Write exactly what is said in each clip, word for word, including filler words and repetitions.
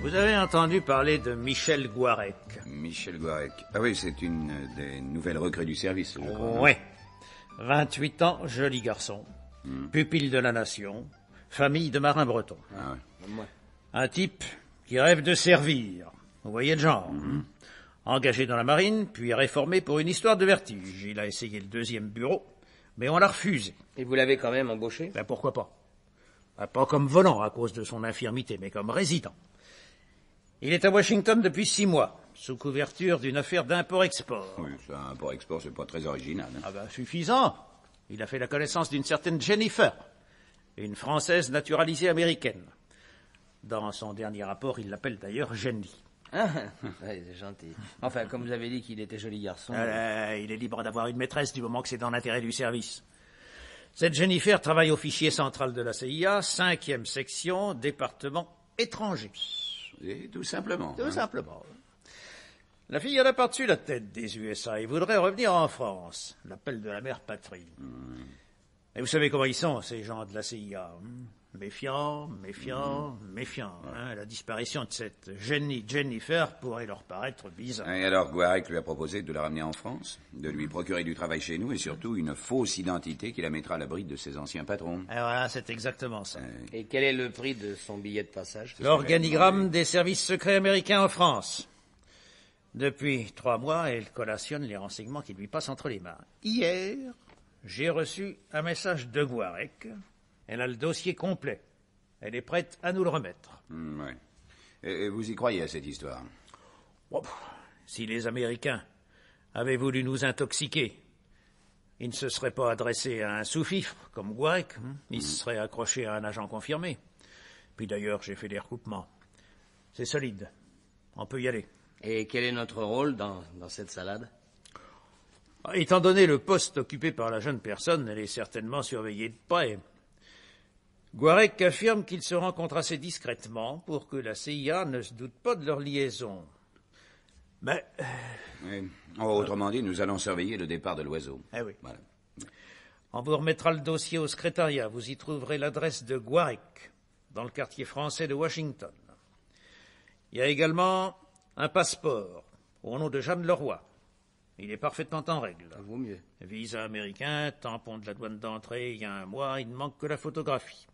Vous avez entendu parler de Michel Gouarec? Michel Gouarec. Ah oui, c'est une des nouvelles recrues du service, je crois. Oui. vingt-huit ans, joli garçon. Hmm. Pupille de la nation. Famille de marins bretons. Ah ouais. Un type qui rêve de servir. Vous voyez le genre. Mm-hmm. Engagé dans la marine, puis réformé pour une histoire de vertige. Il a essayé le deuxième bureau, mais on l'a refusé. Et vous l'avez quand même embauché? Ben pourquoi pas? Ben, pas comme volant à cause de son infirmité, mais comme résident. Il est à Washington depuis six mois, sous couverture d'une affaire d'import-export. Oui, ça, import-export, c'est pas très original. Hein. Ah ben, suffisant. Il a fait la connaissance d'une certaine Jennifer, une Française naturalisée américaine. Dans son dernier rapport, il l'appelle d'ailleurs Jenny. Ah, ouais, c'est gentil. Enfin, comme vous avez dit qu'il était joli garçon... Euh, il est libre d'avoir une maîtresse du moment que c'est dans l'intérêt du service. Cette Jennifer travaille au fichier central de la C I A, cinquième section, département étranger. Et tout simplement. Tout hein. simplement. La fille, elle a par-dessus la tête des U S A et voudrait revenir en France. L'appel de la mère patrie. Mm. Et vous savez comment ils sont, ces gens de la C I A. Méfiants, méfiants, mm. méfiants. Hein. La disparition de cette Jenny Jennifer pourrait leur paraître bizarre. Et alors Gouarec lui a proposé de la ramener en France, de lui procurer du travail chez nous et surtout une fausse identité qui la mettra à l'abri de ses anciens patrons. Et voilà, c'est exactement ça. Et quel est le prix de son billet de passage? L'organigramme des services secrets américains en France. Depuis trois mois, elle collationne les renseignements qui lui passent entre les mains. Hier, j'ai reçu un message de Gouarec. Elle a le dossier complet. Elle est prête à nous le remettre. Mmh, ouais. Et vous y croyez à cette histoire? Oh, si les Américains avaient voulu nous intoxiquer, ils ne se seraient pas adressés à un sous-fifre comme Gouarec. Ils mmh. se seraient accrochés à un agent confirmé. Puis d'ailleurs, j'ai fait des recoupements. C'est solide. On peut y aller. Et quel est notre rôle dans, dans cette salade? Étant donné le poste occupé par la jeune personne, elle est certainement surveillée de près. Gouarec affirme qu'ils se rencontrent assez discrètement pour que la C I A ne se doute pas de leur liaison. Mais... Oui. Oh, autrement dit, nous allons surveiller le départ de l'oiseau. Eh oui. Voilà. On vous remettra le dossier au secrétariat. Vous y trouverez l'adresse de Gouarec, dans le quartier français de Washington. Il y a également un passeport, au nom de Jeanne Leroy. Il est parfaitement en règle. Ça vaut mieux. Visa américain, tampon de la douane d'entrée, il y a un mois, il ne manque que la photographie.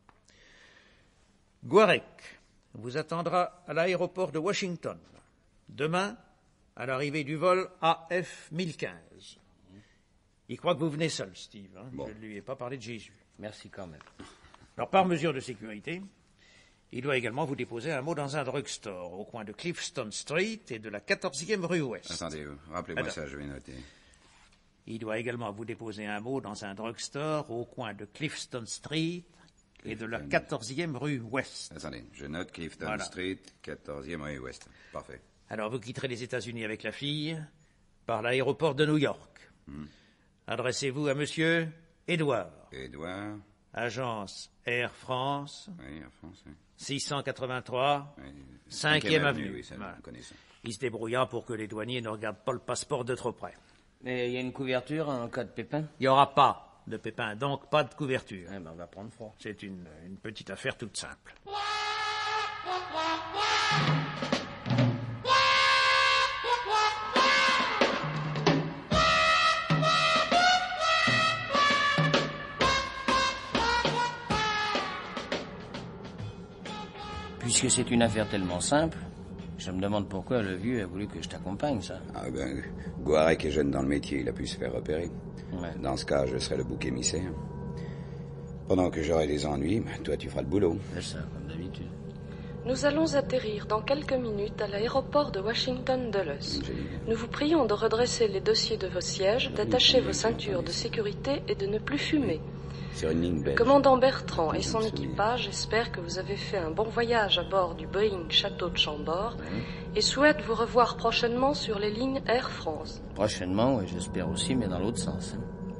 Gouarec vous attendra à l'aéroport de Washington, demain, à l'arrivée du vol A F mille quinze. Il croit que vous venez seul, Steve. Hein. Bon. Je ne lui ai pas parlé de Jésus. Merci quand même. Alors, par mesure de sécurité, il doit également vous déposer un mot dans un drugstore, au coin de Clifton Street et de la quatorzième rue Ouest. Attendez, rappelez-moi ça, je vais noter. Il doit également vous déposer un mot dans un drugstore, au coin de Clifton Street et de la quatorzième rue Ouest. Attendez, je note Clifton voilà. Street, quatorzième rue Ouest. Parfait. Alors, vous quitterez les États-Unis avec la fille par l'aéroport de New York. Hmm. Adressez-vous à monsieur Édouard. Édouard. Agence Air France. Oui, Air France, oui. six cent quatre-vingt-trois, oui. cinquième avenue. Oui, ça, voilà. ça. Il se débrouilla pour que les douaniers ne regardent pas le passeport de trop près. Mais il y a une couverture en cas de pépin? Il n'y aura pas de pépin, donc pas de couverture. Eh ben, on va prendre froid. C'est une, une petite affaire toute simple. Puisque c'est une affaire tellement simple, je me demande pourquoi le vieux a voulu que je t'accompagne, ça. Ah ben, Gouarec est jeune dans le métier, il a pu se faire repérer. Ouais. Dans ce cas, je serai le bouc émissaire. Pendant que j'aurai des ennuis, toi tu feras le boulot. C'est ça, comme d'habitude. Nous allons atterrir dans quelques minutes à l'aéroport de Washington Dulles. Nous vous prions de redresser les dossiers de vos sièges, d'attacher vos ceintures de sécurité et de ne plus fumer. Sur une ligne belge. Commandant Bertrand et son équipage espèrent que vous avez fait un bon voyage à bord du Boeing Château de Chambord mmh. et souhaitent vous revoir prochainement sur les lignes Air France. Prochainement, oui, j'espère aussi, mais dans l'autre sens.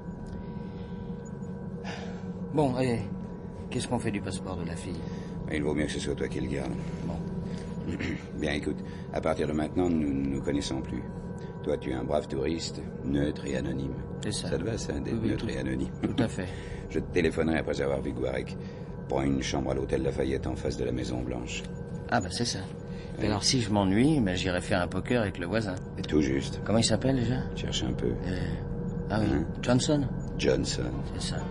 Bon, et qu'est-ce qu'on fait du passeport de la fille? Il vaut mieux que ce soit toi qui le garde. Bon. Bien, écoute, à partir de maintenant, nous ne nous connaissons plus. Toi, tu es un brave touriste, neutre et anonyme. C'est ça. Ça te va, ça, d'être oui, neutre tout, et anonyme? Tout à fait. Je te téléphonerai après avoir vu Gouarec. Prends une chambre à l'hôtel Lafayette en face de la Maison Blanche. Ah, ben c'est ça. Et alors, si je m'ennuie, ben, j'irai faire un poker avec le voisin. C'est tout juste. Comment il s'appelle, déjà? Cherche un peu. euh... Ah oui, Hein? Johnson? Johnson. C'est ça.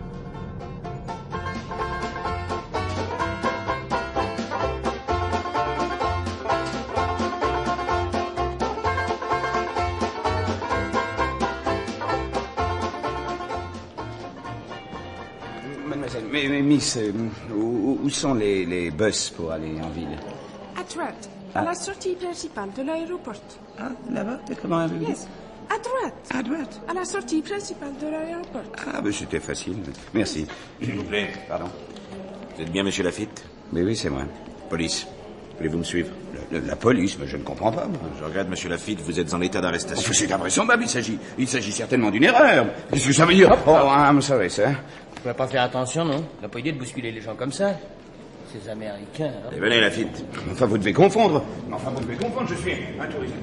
Mademoiselle, mais, mais Miss, euh, où, où sont les, les bus pour aller en ville? À droite, à la sortie principale de l'aéroport. Ah, là-bas? Comment avez-vous Yes. À droite. À droite. À la sortie principale de l'aéroport. Ah, ben c'était facile. Merci. S'il vous plaît. Pardon? Vous êtes bien monsieur Lafitte? Oui, oui, c'est moi. Police. Voulez-vous me suivre? Le- le- la police, mais je ne comprends pas. moi. Je regrette, monsieur Lafitte, vous êtes en état d'arrestation. Enfin, c'est invraisemblable, il s'agit, il s'agit certainement d'une erreur. Qu'est-ce que ça veut dire? Oh, I'm sorry, sir. Tu vas pas faire attention, non? Il n'a pas idée de bousculer les gens comme ça. Ces Américains, hein. Et venez, Lafitte. Enfin, vous devez confondre. Enfin, vous devez confondre, je suis un touriste.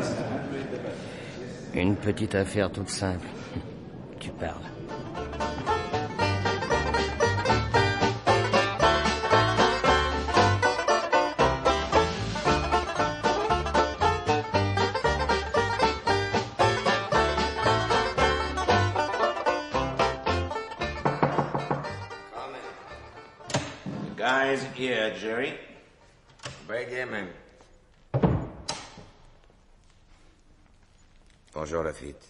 Une petite affaire toute simple. Tu parles. Guys here, Jerry. Break here, man. Bonjour, Lafitte.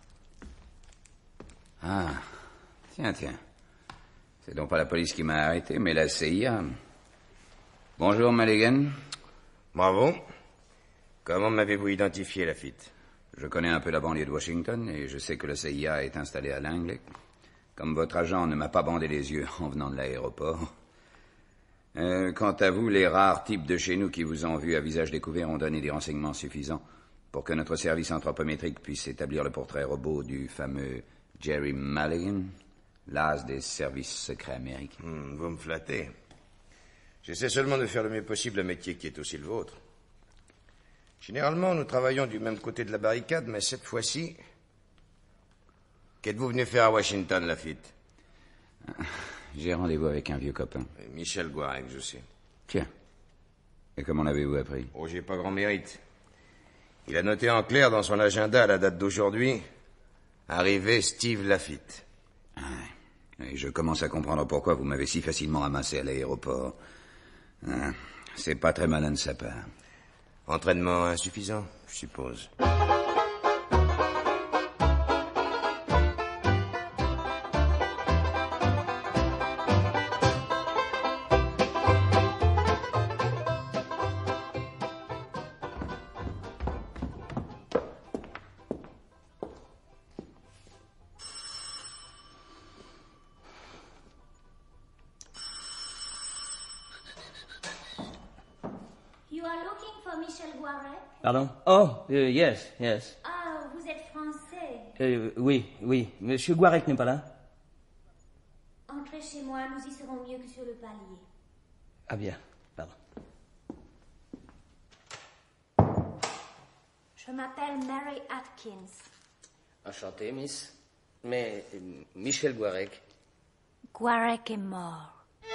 Ah, tiens, tiens. C'est donc pas la police qui m'a arrêté, mais la C I A. Bonjour, Mulligan. Bravo. Comment m'avez-vous identifié, Lafitte? Je connais un peu la banlieue de Washington et je sais que la C I A est installée à Langley. Comme votre agent ne m'a pas bandé les yeux en venant de l'aéroport. Euh, quant à vous, les rares types de chez nous qui vous ont vu à visage découvert ont donné des renseignements suffisants pour que notre service anthropométrique puisse établir le portrait robot du fameux Jerry Mulligan, l'as des services secrets américains. Hmm, vous me flattez. J'essaie seulement de faire le mieux possible un métier qui est aussi le vôtre. Généralement, nous travaillons du même côté de la barricade, mais cette fois-ci... Qu'êtes-vous venu faire à Washington, Lafitte? J'ai rendez-vous avec un vieux copain. Michel Guarec, je sais. Tiens. Et comment l'avez-vous appris? Oh, j'ai pas grand mérite. Il a noté en clair dans son agenda à la date d'aujourd'hui... Arrivé Steve Lafitte. Ah, et je commence à comprendre pourquoi vous m'avez si facilement amassé à l'aéroport. Ah, c'est pas très malin de sa part. Entraînement insuffisant, je suppose. You are looking for Michel Guarec? Pardon? Oh, euh, yes, yes. Ah, vous êtes français. Euh, oui, oui. Monsieur Guarec n'est pas là? Entrez chez moi, nous y serons mieux que sur le palier. Ah bien, pardon. Je m'appelle Mary Atkins. Enchanté, miss. Mais euh, Michel Guarec. Guarec est mort.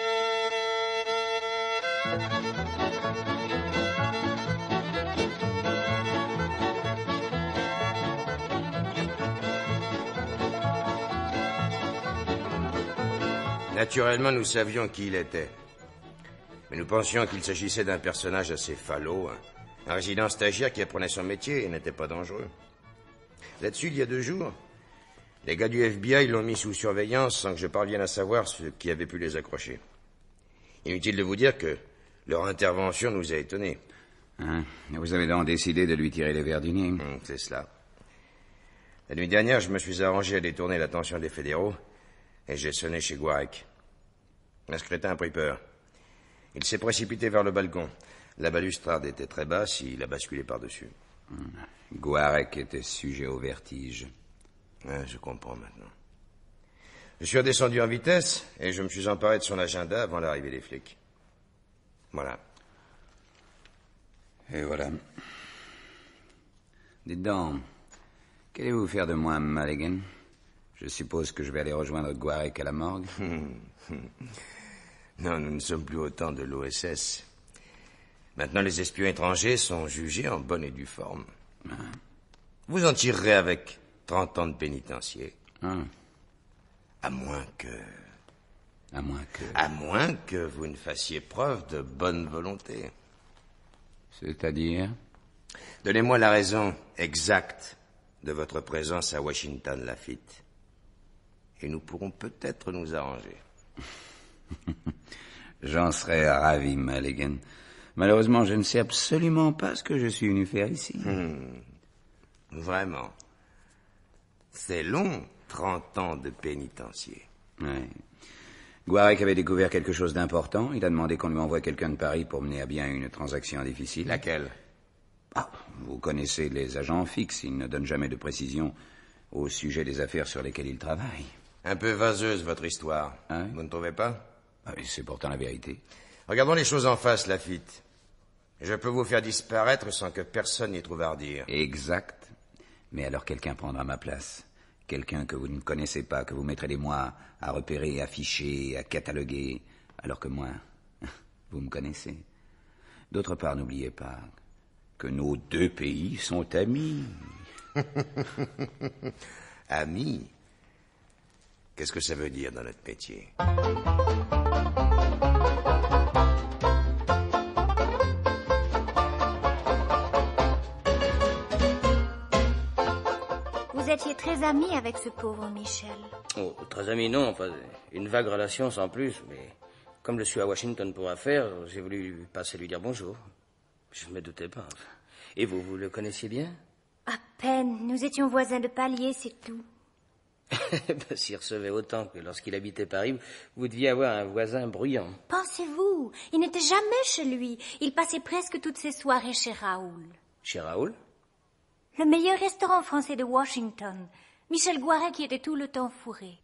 Naturellement, nous savions qui il était. Mais nous pensions qu'il s'agissait d'un personnage assez falot, un, un résident stagiaire qui apprenait son métier et n'était pas dangereux. Là-dessus, il y a deux jours, les gars du F B I l'ont mis sous surveillance sans que je parvienne à savoir ce qui avait pu les accrocher. Inutile de vous dire que leur intervention nous a étonnés. Hein? Vous avez donc décidé de lui tirer les verres du nez? Hum, c'est cela. La nuit dernière, je me suis arrangé à détourner l'attention des fédéraux et j'ai sonné chez Guarec. Un secrétaire a pris peur. Il s'est précipité vers le balcon. La balustrade était très basse, il a basculé par-dessus. Hum. Guarec était sujet au vertige. Ah, je comprends maintenant. Je suis redescendu en vitesse et je me suis emparé de son agenda avant l'arrivée des flics. Voilà. Et voilà. Dites donc, qu'allez-vous faire de moi, Mulligan? Je suppose que je vais aller rejoindre Guarec à la morgue. Non, nous ne sommes plus au temps de l'O S S. Maintenant, les espions étrangers sont jugés en bonne et due forme. Ah. Vous en tirerez avec trente ans de pénitencier. Ah. À moins que... À moins que... À moins que vous ne fassiez preuve de bonne volonté. C'est-à-dire? Donnez-moi la raison exacte de votre présence à Washington, Lafitte. Et nous pourrons peut-être nous arranger. J'en serais ravi, Mulligan. Malheureusement, je ne sais absolument pas ce que je suis venu faire ici. Hmm. Vraiment. C'est long, trente ans de pénitencier. Oui. Guarec avait découvert quelque chose d'important. Il a demandé qu'on lui envoie quelqu'un de Paris pour mener à bien une transaction difficile. Laquelle? Ah, vous connaissez les agents fixes. Ils ne donnent jamais de précision au sujet des affaires sur lesquelles ils travaillent. Un peu vaseuse, votre histoire. Hein? Vous ne trouvez pas? Ah, c'est pourtant la vérité. Regardons les choses en face, Lafitte. Je peux vous faire disparaître sans que personne n'y trouve à redire. Exact. Mais alors quelqu'un prendra ma place. Quelqu'un que vous ne connaissez pas, que vous mettrez des mois à repérer, à ficher, à cataloguer, alors que moi, vous me connaissez. D'autre part, n'oubliez pas que nos deux pays sont amis. Amis? Qu'est-ce que ça veut dire dans notre métier? Vous étiez très ami avec ce pauvre Michel. Oh, très ami, non. Enfin, une vague relation sans plus. Mais comme je suis à Washington pour affaires, j'ai voulu passer lui dire bonjour. Je ne me doutais pas. Et vous, vous le connaissiez bien? À peine. Nous étions voisins de palier, c'est tout. Ben, s'il recevait autant que lorsqu'il habitait Paris, vous deviez avoir un voisin bruyant. Pensez-vous, il n'était jamais chez lui. Il passait presque toutes ses soirées chez Raoul. Chez Raoul? Le meilleur restaurant français de Washington. Michel Guarec qui était tout le temps fourré.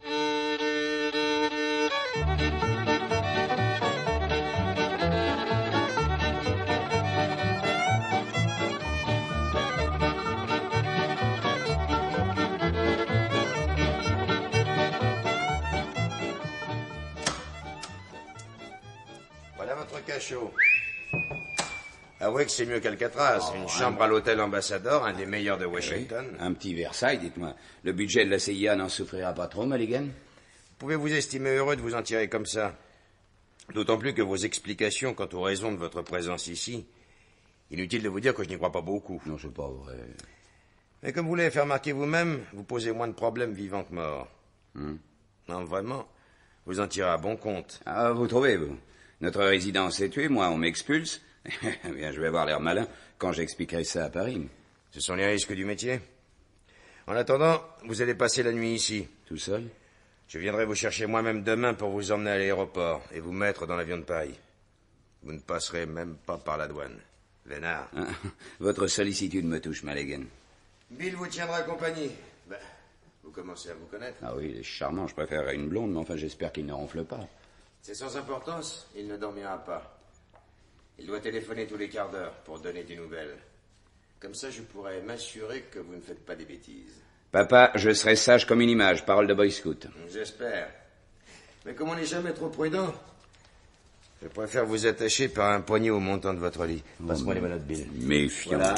Voilà votre cachot. Avouez que c'est mieux qu'Alcatraz. Oh, une chambre un... à l'hôtel Ambassador, un des meilleurs de Washington. Oui, un petit Versailles, dites-moi. Le budget de la C I A n'en souffrira pas trop, Mulligan? Pouvez-vous estimer heureux de vous en tirer comme ça? D'autant plus que vos explications quant aux raisons de votre présence ici... Inutile de vous dire que je n'y crois pas beaucoup. Non, c'est pas vrai. Mais comme vous l'avez fait remarquer vous-même, vous posez moins de problèmes vivants que morts. Hmm. Non, vraiment, vous en tirez à bon compte. Ah, vous trouvez, vous? Notre résidence est tuée, moi, on m'expulse. Eh bien, je vais avoir l'air malin quand j'expliquerai ça à Paris. Ce sont les risques du métier. En attendant, vous allez passer la nuit ici. Tout seul? Je viendrai vous chercher moi-même demain pour vous emmener à l'aéroport et vous mettre dans l'avion de Paris. Vous ne passerez même pas par la douane. Vénard. Ah, votre sollicitude me touche, Mulligan. Bill vous tiendra compagnie. Ben, vous commencez à vous connaître. Ah oui, il est charmant. Je préférerais une blonde, mais enfin, j'espère qu'il ne ronfle pas. C'est sans importance. Il ne dormira pas. Il doit téléphoner tous les quarts d'heure pour donner des nouvelles. Comme ça, je pourrais m'assurer que vous ne faites pas des bêtises. Papa, je serai sage comme une image. Parole de boy scout. J'espère. Mais comme on n'est jamais trop prudent, je préfère vous attacher par un poignet au montant de votre lit. Passe-moi les menottes, Bill. Méfiant. Voilà.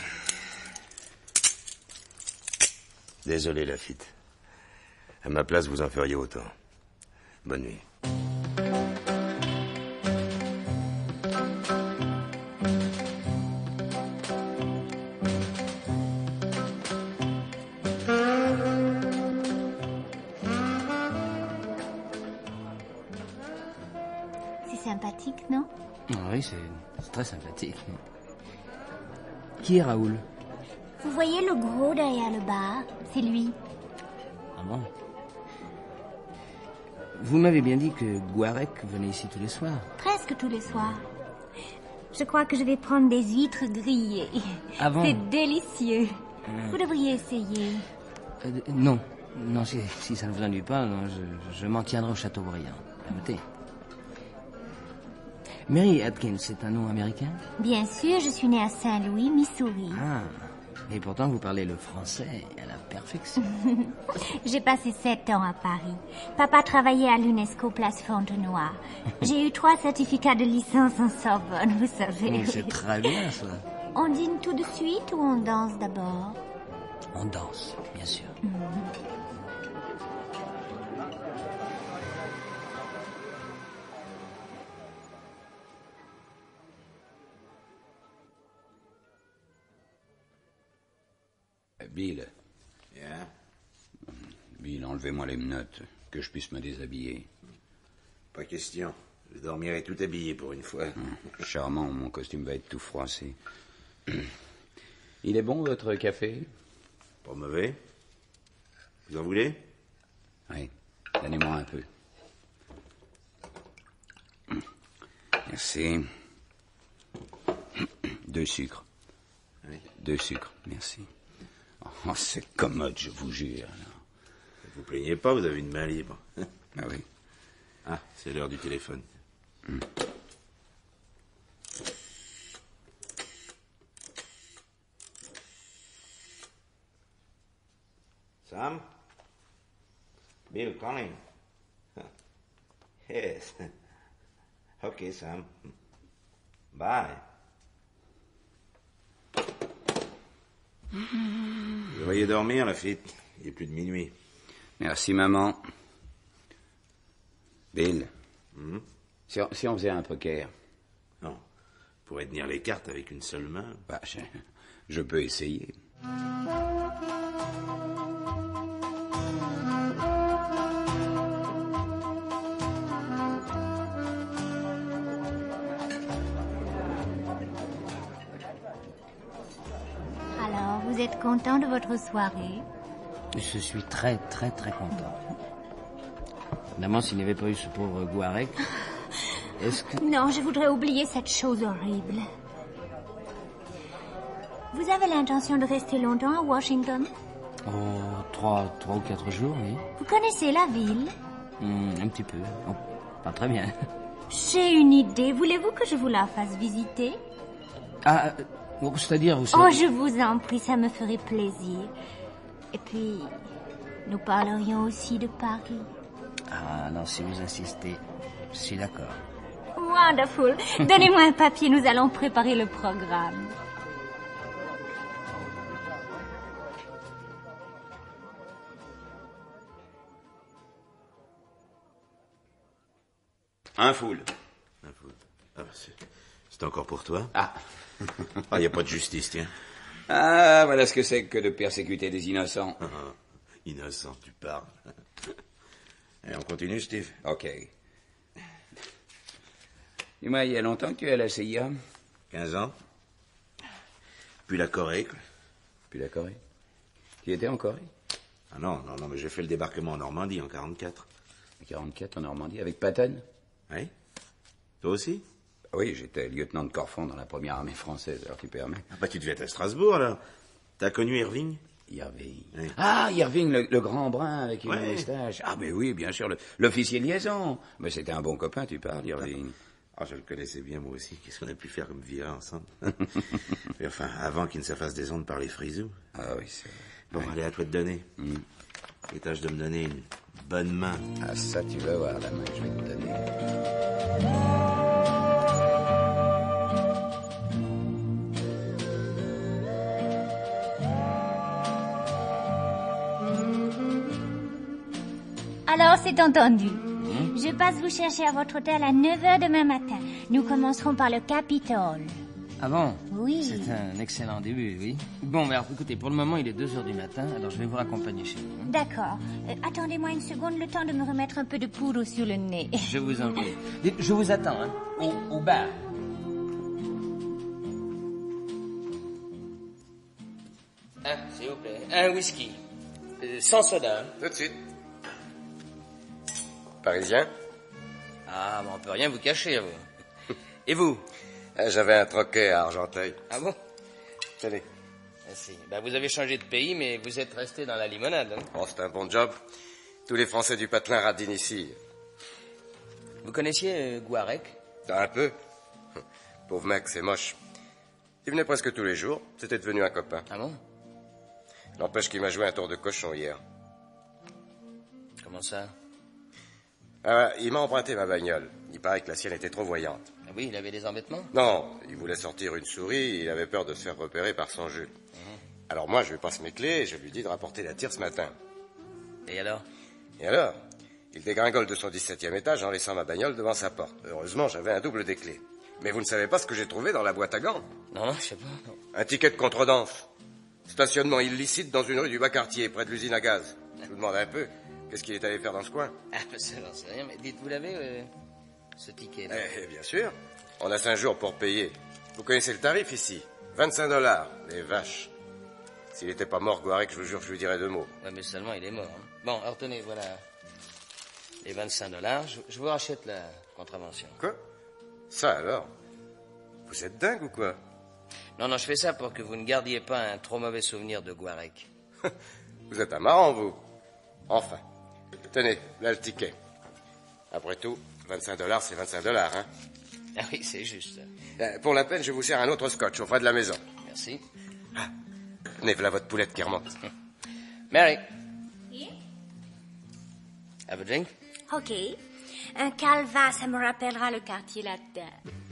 Désolé, Lafitte. À ma place, vous en feriez autant. Bonne nuit. Sympathique, non? Oui, c'est très sympathique. Qui est Raoul? Vous voyez le gros derrière le bar? C'est lui. Ah bon? Vous m'avez bien dit que Guarec venait ici tous les soirs. Presque tous les soirs. Je crois que je vais prendre des huîtres grillées. Ah bon? C'est délicieux. Mmh. Vous devriez essayer. Euh, non. Non, si, si ça ne vous ennuie pas, non, je, je m'en tiendrai au Châteaubriand. Écoutez. Mary Atkins, c'est un nom américain? Bien sûr, je suis née à Saint-Louis, Missouri. Ah, Et pourtant, vous parlez le français à la perfection. J'ai passé sept ans à Paris. Papa travaillait à l'UNESCO Place Fontenoy. J'ai eu trois certificats de licence en Sorbonne, vous savez. Mais c'est très bien, ça. On dîne tout de suite ou on danse d'abord? On danse, bien sûr. Mmh. Bill. Yeah. Bill, enlevez-moi les menottes, que je puisse me déshabiller. Pas question. Je dormirai tout habillé pour une fois. Charmant, mon costume va être tout froissé. Il est bon, votre café? Pas mauvais. Vous en voulez? Oui, donnez-moi un peu. Merci. Deux sucres. Oui. Deux sucres, merci. Oh, c'est commode, je vous jure. Ne vous plaignez pas, vous avez une main libre. Ah oui. Ah, c'est l'heure du téléphone. Mm. Sam? Bill calling. Yes. Okay, Sam. Bye. Vous devriez dormir, Lafitte. Il est plus de minuit. Merci, maman. Bill, Hmm? si, on, si on faisait un poker? Non. Vous pourrez tenir les cartes avec une seule main. Bah, je, je peux essayer. Alors, vous êtes content de votre soirée? Je suis très, très, très content. Évidemment, s'il n'y avait pas eu ce pauvre Guarec, est-ce que... Non, je voudrais oublier cette chose horrible. Vous avez l'intention de rester longtemps à Washington? Oh, trois, trois ou quatre jours, oui. Vous connaissez la ville? Hmm, un petit peu. Oh, pas très bien. J'ai une idée. Voulez-vous que je vous la fasse visiter? Ah, euh, c'est-à-dire, vous Oh, savez... je vous en prie, ça me ferait plaisir. Et puis, nous parlerions aussi de Paris. Ah, non, si vous insistez, je suis d'accord. Wonderful. Donnez-moi un papier, nous allons préparer le programme. Un foule. Un foule. Ah, c'est, c'est encore pour toi? Ah. Ah, il n'y a pas de justice, tiens. Ah, voilà ce que c'est que de persécuter des innocents. Ah, innocent, tu parles. Allez, on continue, Steve? Ok. Dis-moi, il y a longtemps que tu es à la C I A? quinze ans. Puis la Corée, quoi. Puis la Corée? Tu étais en Corée? Ah non, non, non, mais j'ai fait le débarquement en Normandie en quarante-quatre. En quarante-quatre en Normandie, avec Patton? Oui? Toi aussi? Oui, j'étais lieutenant de Corfond dans la première armée française, alors tu permets. Ah bah tu devais être à Strasbourg, alors. T'as connu Irving? Irving. Oui. Ah, Irving, le, le grand brun avec une Ouais. moustache. Ah, mais oui, bien sûr, le- l'officier de liaison. Mais c'était un bon copain, tu parles, Irving. Ah, je le connaissais bien, moi aussi. Qu'est-ce qu'on a pu faire comme virée ensemble? Et enfin, avant qu'il ne se fasse des ondes par les frisous. Ah oui, c'est vrai. Bon, allez, à toi de donner. Mm. Et tâche de me donner une bonne main. Ah, ça, tu vas voir la main que je vais te donner. Alors, c'est entendu. Je passe vous chercher à votre hôtel à neuf heures demain matin. Nous commencerons par le Capitole. Ah bon? Oui. C'est un excellent début, oui. Bon, mais alors, écoutez, pour le moment, il est deux heures du matin, alors je vais vous raccompagner chez vous. D'accord. Euh, attendez-moi une seconde, le temps de me remettre un peu de poudre sur le nez. Je vous en prie. Dites, je vous attends, hein, au, au bar. Un, s'il vous plaît. Un whisky. Euh, sans soda. hein. Tout de suite. Parisien? Ah, mais on peut rien vous cacher, vous. Et vous? Euh, J'avais un troquet à Argenteuil. Ah bon? Tenez. Merci. Ben, vous avez changé de pays, mais vous êtes resté dans la limonade. Hein? Oh, c'est un bon job. Tous les Français du patelin radinent ici. Vous connaissiez euh, Guarec? Un peu. Pauvre mec, c'est moche. Il venait presque tous les jours. C'était devenu un copain. Ah bon? N'empêche qu'il m'a joué un tour de cochon hier. Comment ça? Ah, il m'a emprunté ma bagnole. Il paraît que la sienne était trop voyante. Ah oui, il avait des embêtements? Non, il voulait sortir une souris, il avait peur de se faire repérer par son Jules. Mmh. Alors moi, je lui passe mes clés et je lui dis de rapporter la tire ce matin. Et alors? Et alors? Il dégringole de son dix-septième étage en laissant ma bagnole devant sa porte. Heureusement, j'avais un double des clés. Mais vous ne savez pas ce que j'ai trouvé dans la boîte à gants? Non, non, je sais pas. Non. Un ticket de contredanse. Stationnement illicite dans une rue du Bas-Quartier, près de l'usine à gaz. Je vous demande un peu, qu'est-ce qu'il est allé faire dans ce coin? Ah, ça, j'en sais rien, mais dites, vous l'avez, euh, ce ticket là? Eh, bien sûr. On a cinq jours pour payer. Vous connaissez le tarif ici? vingt-cinq dollars, les vaches. S'il n'était pas mort, Guarec, je vous jure que je lui dirais deux mots. Ouais, mais seulement, il est mort. Hein. Bon, alors tenez, voilà les vingt-cinq dollars. Je, je vous rachète la contravention. Quoi? Ça alors? Vous êtes dingue ou quoi? Non, non, je fais ça pour que vous ne gardiez pas un trop mauvais souvenir de Guarec. Vous êtes un marrant, vous. Enfin. Tenez, là le ticket. Après tout, vingt-cinq dollars, c'est vingt-cinq dollars, hein? Ah oui, c'est juste. Euh, pour la peine, je vous sers un autre scotch au frais de la maison. Merci. Ah, tenez, voilà votre poulette qui remonte. Mary. Oui? Have a drink? Ok. Un calva, ça me rappellera le quartier latin.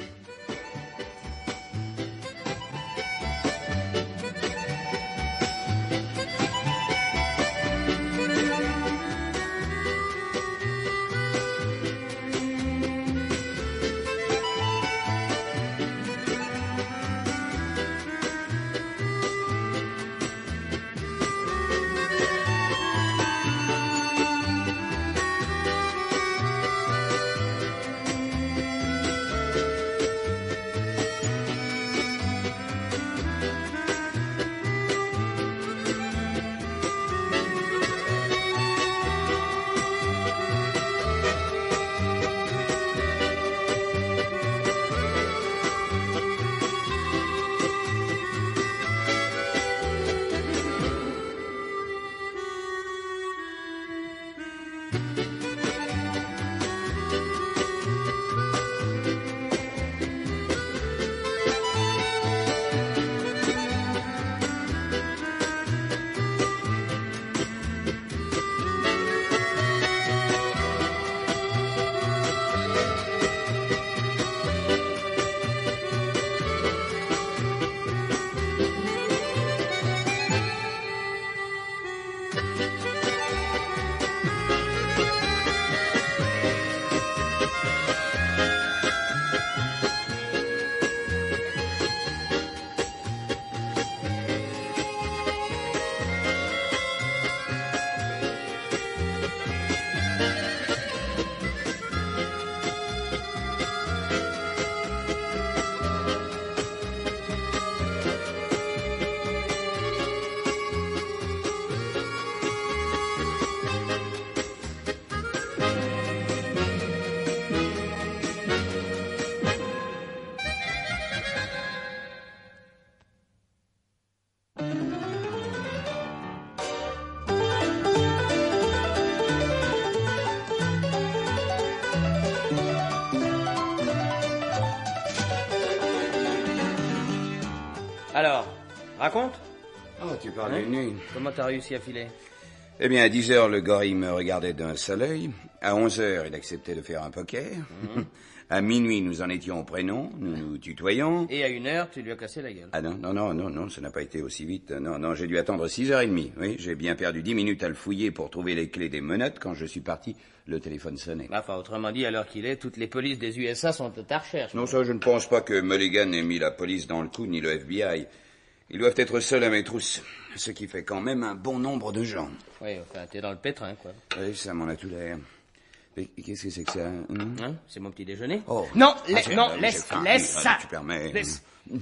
Alors, raconte. Oh, tu parles Hein? d'une nuit. Comment t'as réussi à filer? Eh bien, à dix heures, le gorille me regardait d'un seul œil. À onze heures, il acceptait de faire un poker. Mm-hmm. À minuit, nous en étions au prénom, nous nous tutoyons. Et à une heure, tu lui as cassé la gueule. Ah non, non, non, non, non, ça n'a pas été aussi vite. Non, non, j'ai dû attendre six heures et demie. Oui, j'ai bien perdu dix minutes à le fouiller pour trouver les clés des menottes. Quand je suis parti, le téléphone sonnait. Enfin, autrement dit, à l'heure qu'il est, toutes les polices des U S A sont à ta recherche. Non, ça, je ne pense pas que Mulligan ait mis la police dans le coup, ni le F B I. Ils doivent être seuls à mes trousses. Ce qui fait quand même un bon nombre de gens. Oui, enfin, t'es dans le pétrin, quoi. Oui, ça m'en a tout l'air. Mais qu'est-ce que c'est que ça? Hum Hein? C'est mon petit déjeuner? Oh. Non, Ah, la- c'est- non, euh, laisse, j'ai faim. laisse Ah, ça. Tu permets. Laisse.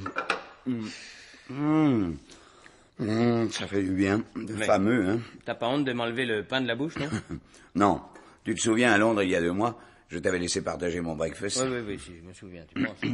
Hum. Hum. Hum, ça fait du bien. De Mais- fameux, hein? T'as pas honte de m'enlever le pain de la bouche, non? Non. Tu te souviens, à Londres, il y a deux mois, je t'avais laissé partager mon breakfast? Oui, oui, oui, si, je me souviens, tu penses.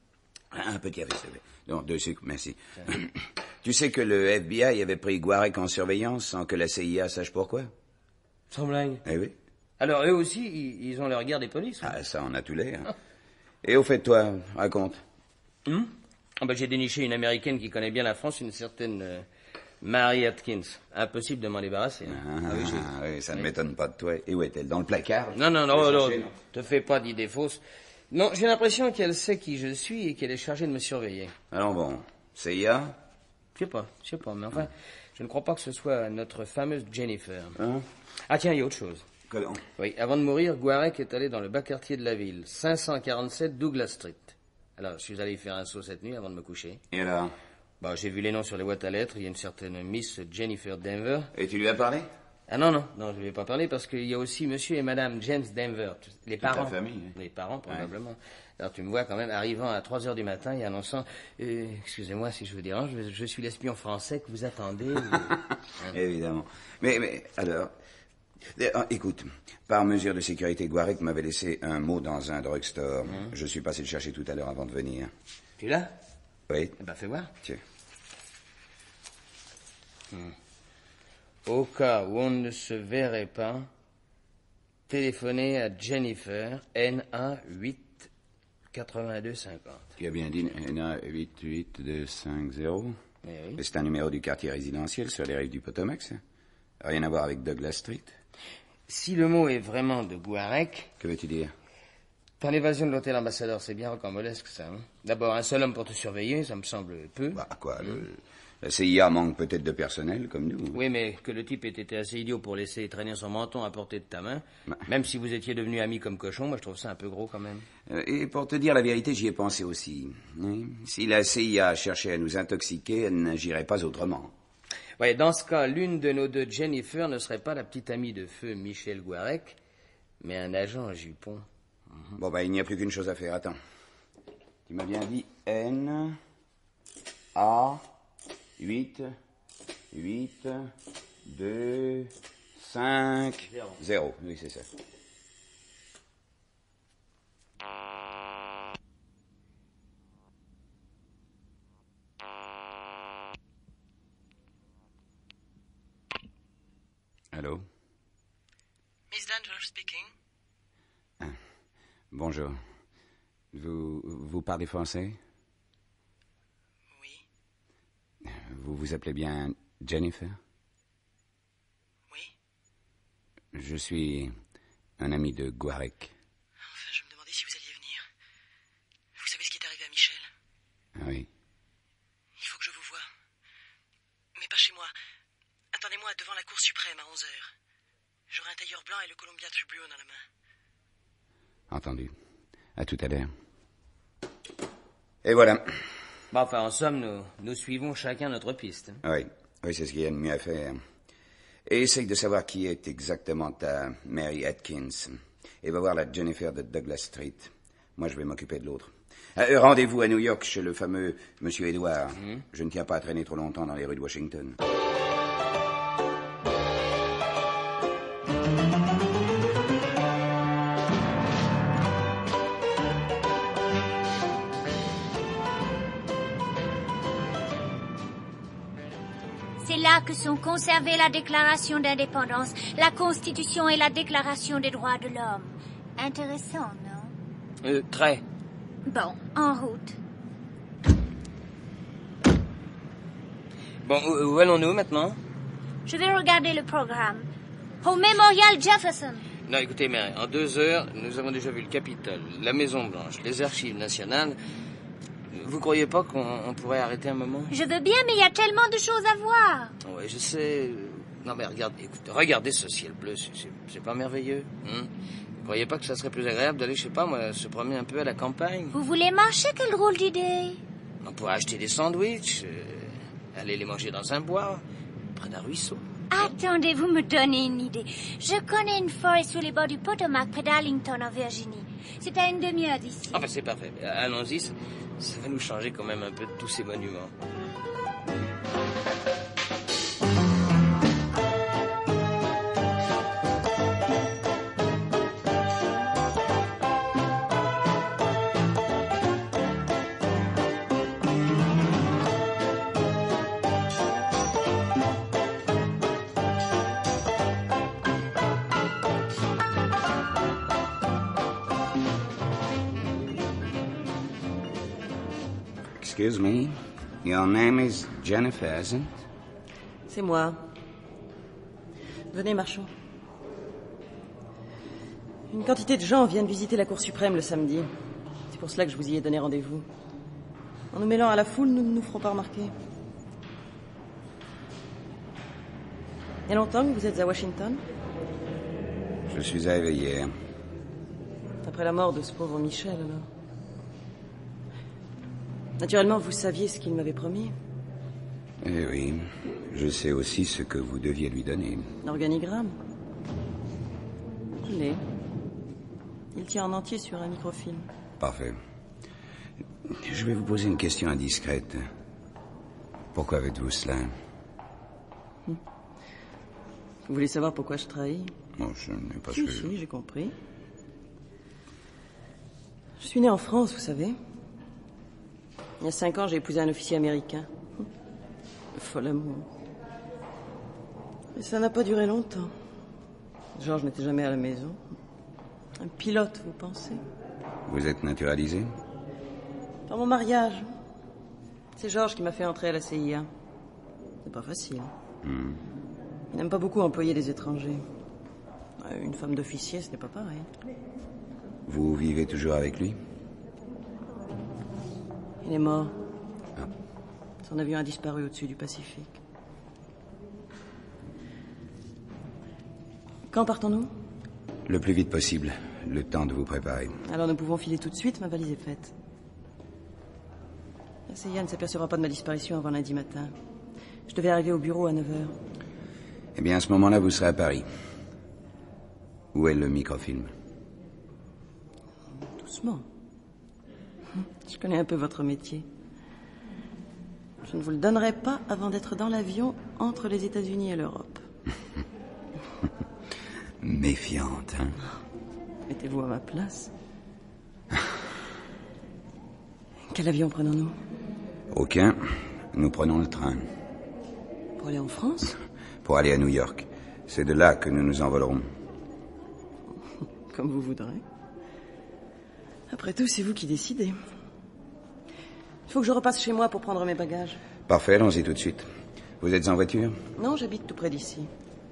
Un petit café, s'il te plaît. Non, deux sucres, merci. Tu sais que le F B I avait pris Guarec en surveillance sans que la C I A sache pourquoi? Sans blague. Eh oui. Alors, eux aussi, ils, ils ont le regard des polices. hein? Ah, ça, on a tout l'air. Et au fait, toi, raconte. Hum? Ah ben, j'ai déniché une Américaine qui connaît bien la France, une certaine euh, Mary Atkins. Impossible de m'en débarrasser. Hein. Ah, ah, oui, ah, oui, ça ne oui. m'étonne pas de toi. Et où est-elle? Dans le placard? Non, non, non, non, non, te fais pas d'idées fausses. Non, j'ai l'impression qu'elle sait qui je suis et qu'elle est chargée de me surveiller. Alors bon, C I A? Je sais pas, je sais pas, mais enfin, je ne crois pas que ce soit notre fameuse Jennifer. Hein? Ah tiens, il y a autre chose. Comment? Oui, avant de mourir, Guarec est allé dans le bas quartier de la ville, cinq cent quarante-sept Douglas Street. Alors, je suis allé y faire un saut cette nuit avant de me coucher. Et là? Bah, j'ai vu les noms sur les boîtes à lettres. Il y a une certaine Miss Jennifer Denver. Et tu lui as parlé? Ah non, non, non, je ne lui ai pas parlé parce qu'il y a aussi monsieur et madame James Denver. Les parents. Ta famille, hein. Les parents, probablement. Ouais. Alors, tu me vois quand même arrivant à trois heures du matin et annonçant euh, « Excusez-moi si je vous dérange, je, je suis l'espion français que vous attendez. » hein. Évidemment. Mais, mais, alors... Écoute, par mesure de sécurité, Guarec m'avait laissé un mot dans un drugstore. Mmh. Je suis passé le chercher tout à l'heure avant de venir. Tu l'as? Oui. Eh ben, fais voir. Tiens. Mmh. Au cas où on ne se verrait pas, téléphonez à Jennifer, N A huit quatre-vingt-deux cinquante. Tu as bien dit N A huit huit deux cinq zéro? Oui, oui. C'est un numéro du quartier résidentiel sur les rives du Potomac, ça? Rien à voir avec Douglas Street? Si le mot est vraiment de Guarec... Que veux-tu dire? Ton évasion de l'hôtel ambassadeur, c'est bien rocambolesque, ça. Hein? D'abord, un seul homme pour te surveiller, ça me semble peu. Bah, quoi, mmh. le... La C I A manque peut-être de personnel, comme nous. Oui, mais que le type ait été assez idiot pour laisser traîner son menton à portée de ta main, bah. Même si vous étiez devenus amis comme cochons, moi je trouve ça un peu gros quand même. Euh, et pour te dire la vérité, j'y ai pensé aussi. Oui. Si la C I A cherchait à nous intoxiquer, elle n'agirait pas autrement. Oui, dans ce cas, l'une de nos deux Jennifer ne serait pas la petite amie de feu Michel Guarec, mais un agent à jupon. Mm-hmm. Bon, ben, il n'y a plus qu'une chose à faire. Attends. Tu m'as bien dit N A huit huit deux cinq zéro. Oui, c'est ça. Allô? Miss Denver speaking. Ah, bonjour. Vous, vous parlez français? Oui. Vous vous appelez bien Jennifer? Oui. Je suis un ami de Guarec. Enfin, je me demandais si vous alliez venir. Vous savez ce qui est arrivé à Michel? Oui. Il faut que je vous voie. Mais pas chez moi. Attendez-moi devant la Cour suprême à onze heures. J'aurai un tailleur blanc et le Columbia Tribune dans la main. Entendu. À tout à l'heure. Et voilà. Bon, enfin, en somme, nous, nous suivons chacun notre piste. Oui, oui, c'est ce qu'il y a de mieux à faire. Et essaye de savoir qui est exactement ta Mary Atkins. Et va voir la Jennifer de Douglas Street. Moi, je vais m'occuper de l'autre. Euh, rendez-vous à New York chez le fameux Monsieur Edouard. Mm-hmm. Je ne tiens pas à traîner trop longtemps dans les rues de Washington. C'est là que sont conservées la Déclaration d'indépendance, la Constitution et la Déclaration des droits de l'homme. Intéressant, non? Euh, très. Bon, en route. Bon, où, où allons-nous maintenant? Je vais regarder le programme. Au Mémorial Jefferson. Non, écoutez, Mary, en deux heures, nous avons déjà vu le Capitole, la Maison-Blanche, les Archives nationales. Vous croyez pas qu'on pourrait arrêter un moment? Je veux bien, mais il y a tellement de choses à voir. Oui, je sais. Non, mais regardez, écoutez, regardez ce ciel bleu, c'est pas merveilleux, hein? Vous croyez pas que ça serait plus agréable d'aller, je sais pas, moi, se promener un peu à la campagne? Vous voulez marcher? Quelle drôle d'idée. On pourrait acheter des sandwichs, euh, aller les manger dans un bois, près d'un ruisseau. Attendez, vous me donnez une idée. Je connais une forêt sur les bords du Potomac, près d'Arlington, en Virginie. C'est à une demi-heure d'ici. Ah ben c'est parfait. Allons-y, ça, ça va nous changer quand même un peu de tous ces monuments. Excuse me, your name is Jennifer, isn't it? C'est moi. Venez, marchons. Une quantité de gens viennent visiter la Cour suprême le samedi. C'est pour cela que je vous y ai donné rendez-vous. En nous mêlant à la foule, nous ne nous ferons pas remarquer. Il y a longtemps que vous êtes à Washington? Je suis arrivé hier. Après la mort de ce pauvre Michel, alors. Naturellement, vous saviez ce qu'il m'avait promis. Eh oui, je sais aussi ce que vous deviez lui donner. L'organigramme. Je l'ai. Il tient en entier sur un microfilm. Parfait. Je vais vous poser une question indiscrète. Pourquoi faites-vous cela? Vous voulez savoir pourquoi je trahis? Bon, je n'ai pas... Si, que... si, j'ai compris. Je suis né en France, vous savez. Il y a cinq ans, j'ai épousé un officier américain. Le fol amour. Et ça n'a pas duré longtemps. Georges n'était jamais à la maison. Un pilote, vous pensez? Vous êtes naturalisé? Par mon mariage. C'est Georges qui m'a fait entrer à la C I A. C'est pas facile. Hmm. Il n'aime pas beaucoup employer des étrangers. Une femme d'officier, ce n'est pas pareil. Vous vivez toujours avec lui? Il est mort. Ah. Son avion a disparu au-dessus du Pacifique. Quand partons-nous? Le plus vite possible. Le temps de vous préparer. Alors nous pouvons filer tout de suite, ma valise est faite. La C I A ne s'apercevra pas de ma disparition avant lundi matin. Je devais arriver au bureau à neuf heures. Eh bien, à ce moment-là, vous serez à Paris. Où est le microfilm? Doucement. Je connais un peu votre métier. Je ne vous le donnerai pas avant d'être dans l'avion entre les États-Unis et l'Europe. Méfiante, hein? Mettez-vous à ma place. Quel avion prenons-nous? Aucun. Nous prenons le train. Pour aller en France? Pour aller à New York. C'est de là que nous nous envolerons. Comme vous voudrez. Après tout, c'est vous qui décidez. Il faut que je repasse chez moi pour prendre mes bagages. Parfait, allons-y tout de suite. Vous êtes en voiture? Non, j'habite tout près d'ici.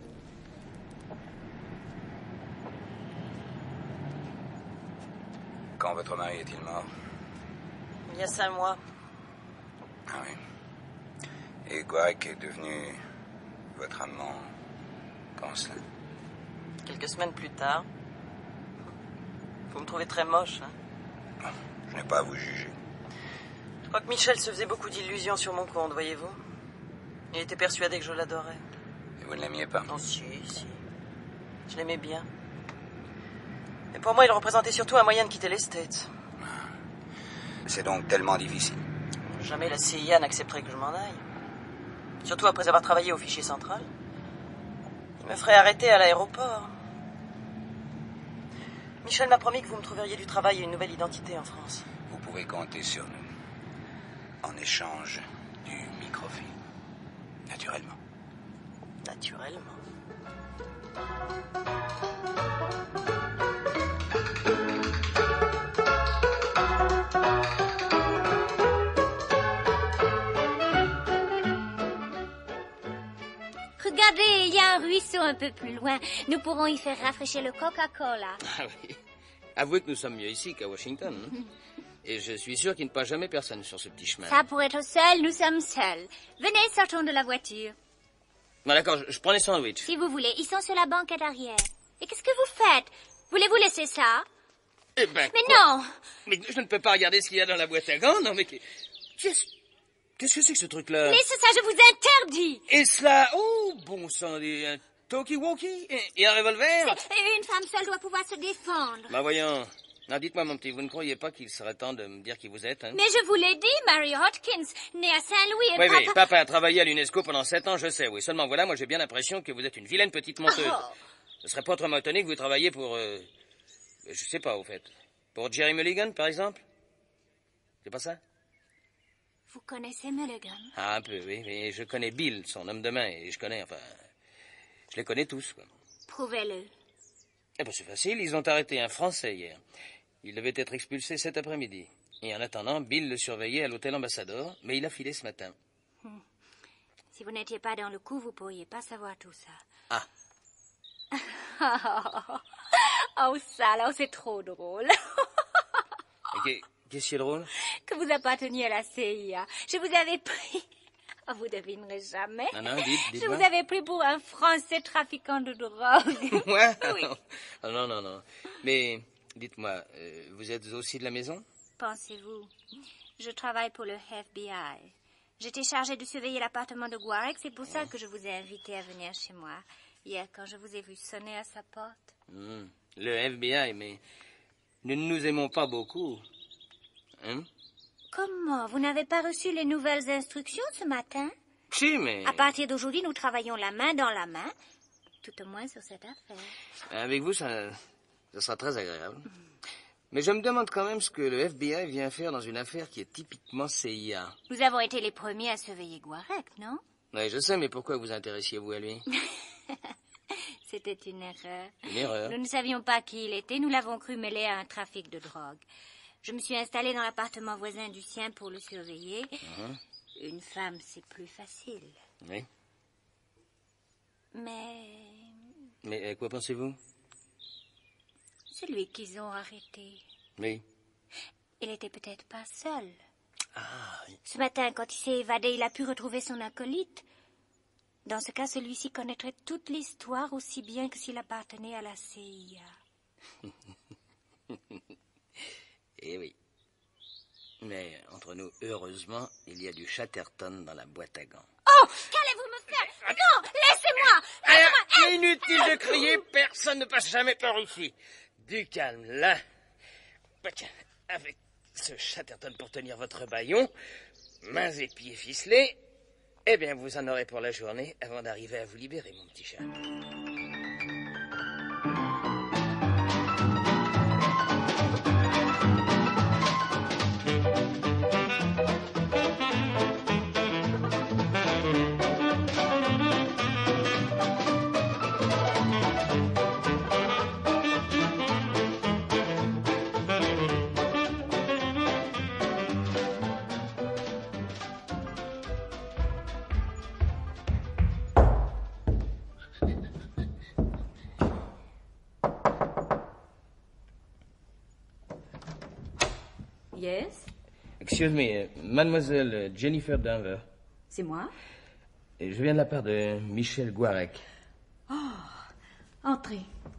Quand votre mari est-il mort? Il y a cinq mois. Ah oui. Et Guac est devenu votre amant quand cela? Quelques semaines plus tard. Vous me trouvez très moche, hein? Non, je n'ai pas à vous juger. Je crois que Michel se faisait beaucoup d'illusions sur mon compte, voyez-vous. Il était persuadé que je l'adorais. Et vous ne l'aimiez pas? Non, si, si. Je l'aimais bien. Mais pour moi, il représentait surtout un moyen de quitter les States. C'est donc tellement difficile. Jamais la C I A n'accepterait que je m'en aille. Surtout après avoir travaillé au fichier central. Il me ferait arrêter à l'aéroport. Michel m'a promis que vous me trouveriez du travail et une nouvelle identité en France. Vous pouvez compter sur nous. En échange du microfilm. Naturellement. Naturellement. Regardez, il y a un ruisseau un peu plus loin. Nous pourrons y faire rafraîchir le Coca-Cola. Ah oui. Avouez que nous sommes mieux ici qu'à Washington. Hein? Et je suis sûr qu'il ne passe jamais personne sur ce petit chemin. Ça, pour être seul, nous sommes seuls. Venez, sortons de la voiture. Bon, d'accord, je, je prends les sandwichs. Si vous voulez, ils sont sur la banquette arrière. Et qu'est-ce que vous faites? Voulez-vous laisser ça? Eh ben, Mais quoi? non! Mais je ne peux pas regarder ce qu'il y a dans la boîte à gants, non, mais... Qu'est-ce qu'est-ce que c'est que ce truc-là? Laissez ça, je vous interdis! Et cela... Oh, bon sang, des... un talkie-walkie et, et un revolver? C'est- Une femme seule doit pouvoir se défendre. Bah voyons. Non, dites-moi, mon petit, vous ne croyez pas qu'il serait temps de me dire qui vous êtes, hein? Mais je vous l'ai dit, Mary Hodkins, née à Saint-Louis et Oui, papa... oui, papa a travaillé à l'UNESCO pendant sept ans, je sais, oui. Seulement, voilà, moi j'ai bien l'impression que vous êtes une vilaine petite menteuse. Oh. Ce serait pas autrement étonné que vous travailliez pour... Euh, je sais pas, au fait. Pour Jerry Mulligan, par exemple? C'est pas ça? Vous connaissez Mulligan? Ah, un peu, oui. Mais je connais Bill, son homme de main, et je connais, enfin... Je les connais tous, quoi. Prouvez-le. Eh ben, c'est facile, ils ont arrêté un Français hier. Il devait être expulsé cet après-midi. Et en attendant, Bill le surveillait à l'hôtel Ambassador, mais il a filé ce matin. Si vous n'étiez pas dans le coup, vous pourriez pas savoir tout ça. Ah. Oh, ça, alors c'est trop drôle. Qu'est-ce qui est drôle? Que vous apparteniez à la C I A. Je vous avais pris... Oh, vous devinerez jamais. Non, non, dites, dites Je vous avais pris pour un Français trafiquant de drogue. Ouais? Oui. Oh, non, non, non. Mais, dites-moi, euh, vous êtes aussi de la maison? Pensez-vous, je travaille pour le F B I. J'étais chargée de surveiller l'appartement de Guarek. C'est pour ça que je vous ai invité à venir chez moi. Hier, quand je vous ai vu sonner à sa porte. Mmh. Le F B I, mais nous ne nous aimons pas beaucoup. Hein? Comment? Vous n'avez pas reçu les nouvelles instructions ce matin? Si, mais... À partir d'aujourd'hui, nous travaillons la main dans la main. Tout au moins sur cette affaire. Avec vous, ça, ça sera très agréable. Mmh. Mais je me demande quand même ce que le F B I vient faire dans une affaire qui est typiquement C I A. Nous avons été les premiers à surveiller Guarek, non? Oui, je sais, mais pourquoi vous intéressiez-vous à lui? C'était une erreur. Une erreur? Nous ne savions pas qui il était. Nous l'avons cru mêlé à un trafic de drogue. Je me suis installée dans l'appartement voisin du sien pour le surveiller. Uh-huh. Une femme, c'est plus facile. Oui. Mais... Mais à quoi pensez-vous? Celui qu'ils ont arrêté. Oui. Il était peut-être pas seul. Ah, oui. Ce matin, quand il s'est évadé, il a pu retrouver son acolyte. Dans ce cas, celui-ci connaîtrait toute l'histoire aussi bien que s'il appartenait à la C I A. Eh oui. Mais entre nous, heureusement, il y a du Chatterton dans la boîte à gants. Oh, qu'allez-vous me faire? Non, laissez-moi! Laissez-moi! Inutile de crier, personne ne passe jamais par ici. Du calme, là. Bah, tiens, avec ce Chatterton pour tenir votre bâillon, mains et pieds ficelés, eh bien, vous en aurez pour la journée avant d'arriver à vous libérer, mon petit chat. Yes? Excuse me, mademoiselle Jennifer Denver. C'est moi? Je viens de la part de Michel Guarek. Oh, entrez.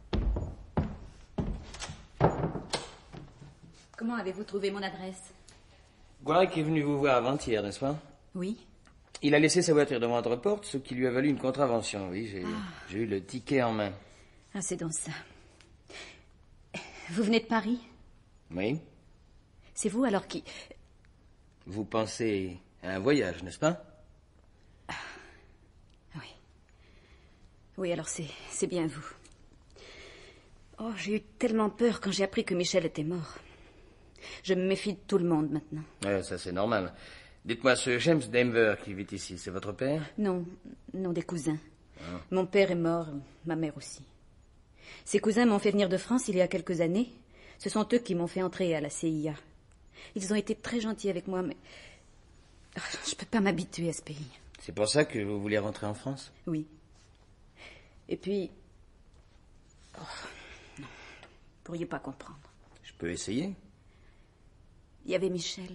Comment avez-vous trouvé mon adresse? Guarek est venu vous voir avant-hier, n'est-ce pas? Oui. Il a laissé sa voiture devant votre porte, ce qui lui a valu une contravention, oui. J'ai ah. j'ai eu le ticket en main. Ah, c'est donc ça. Vous venez de Paris? Oui. C'est vous alors qui... Vous pensez à un voyage, n'est-ce pas? Ah, oui. Oui, alors c'est, c'est bien vous. Oh, j'ai eu tellement peur quand j'ai appris que Michel était mort. Je me méfie de tout le monde maintenant. Ouais, ça c'est normal. Dites-moi, ce James Denver qui vit ici, c'est votre père? Non, non, des cousins. Ah. Mon père est mort, ma mère aussi. Ses cousins m'ont fait venir de France il y a quelques années. Ce sont eux qui m'ont fait entrer à la C I A. Ils ont été très gentils avec moi, mais... Je peux pas m'habituer à ce pays. C'est pour ça que vous voulez rentrer en France? Oui. Et puis... Oh, non. Vous pourriez pas comprendre. Je peux essayer? Il y avait Michel.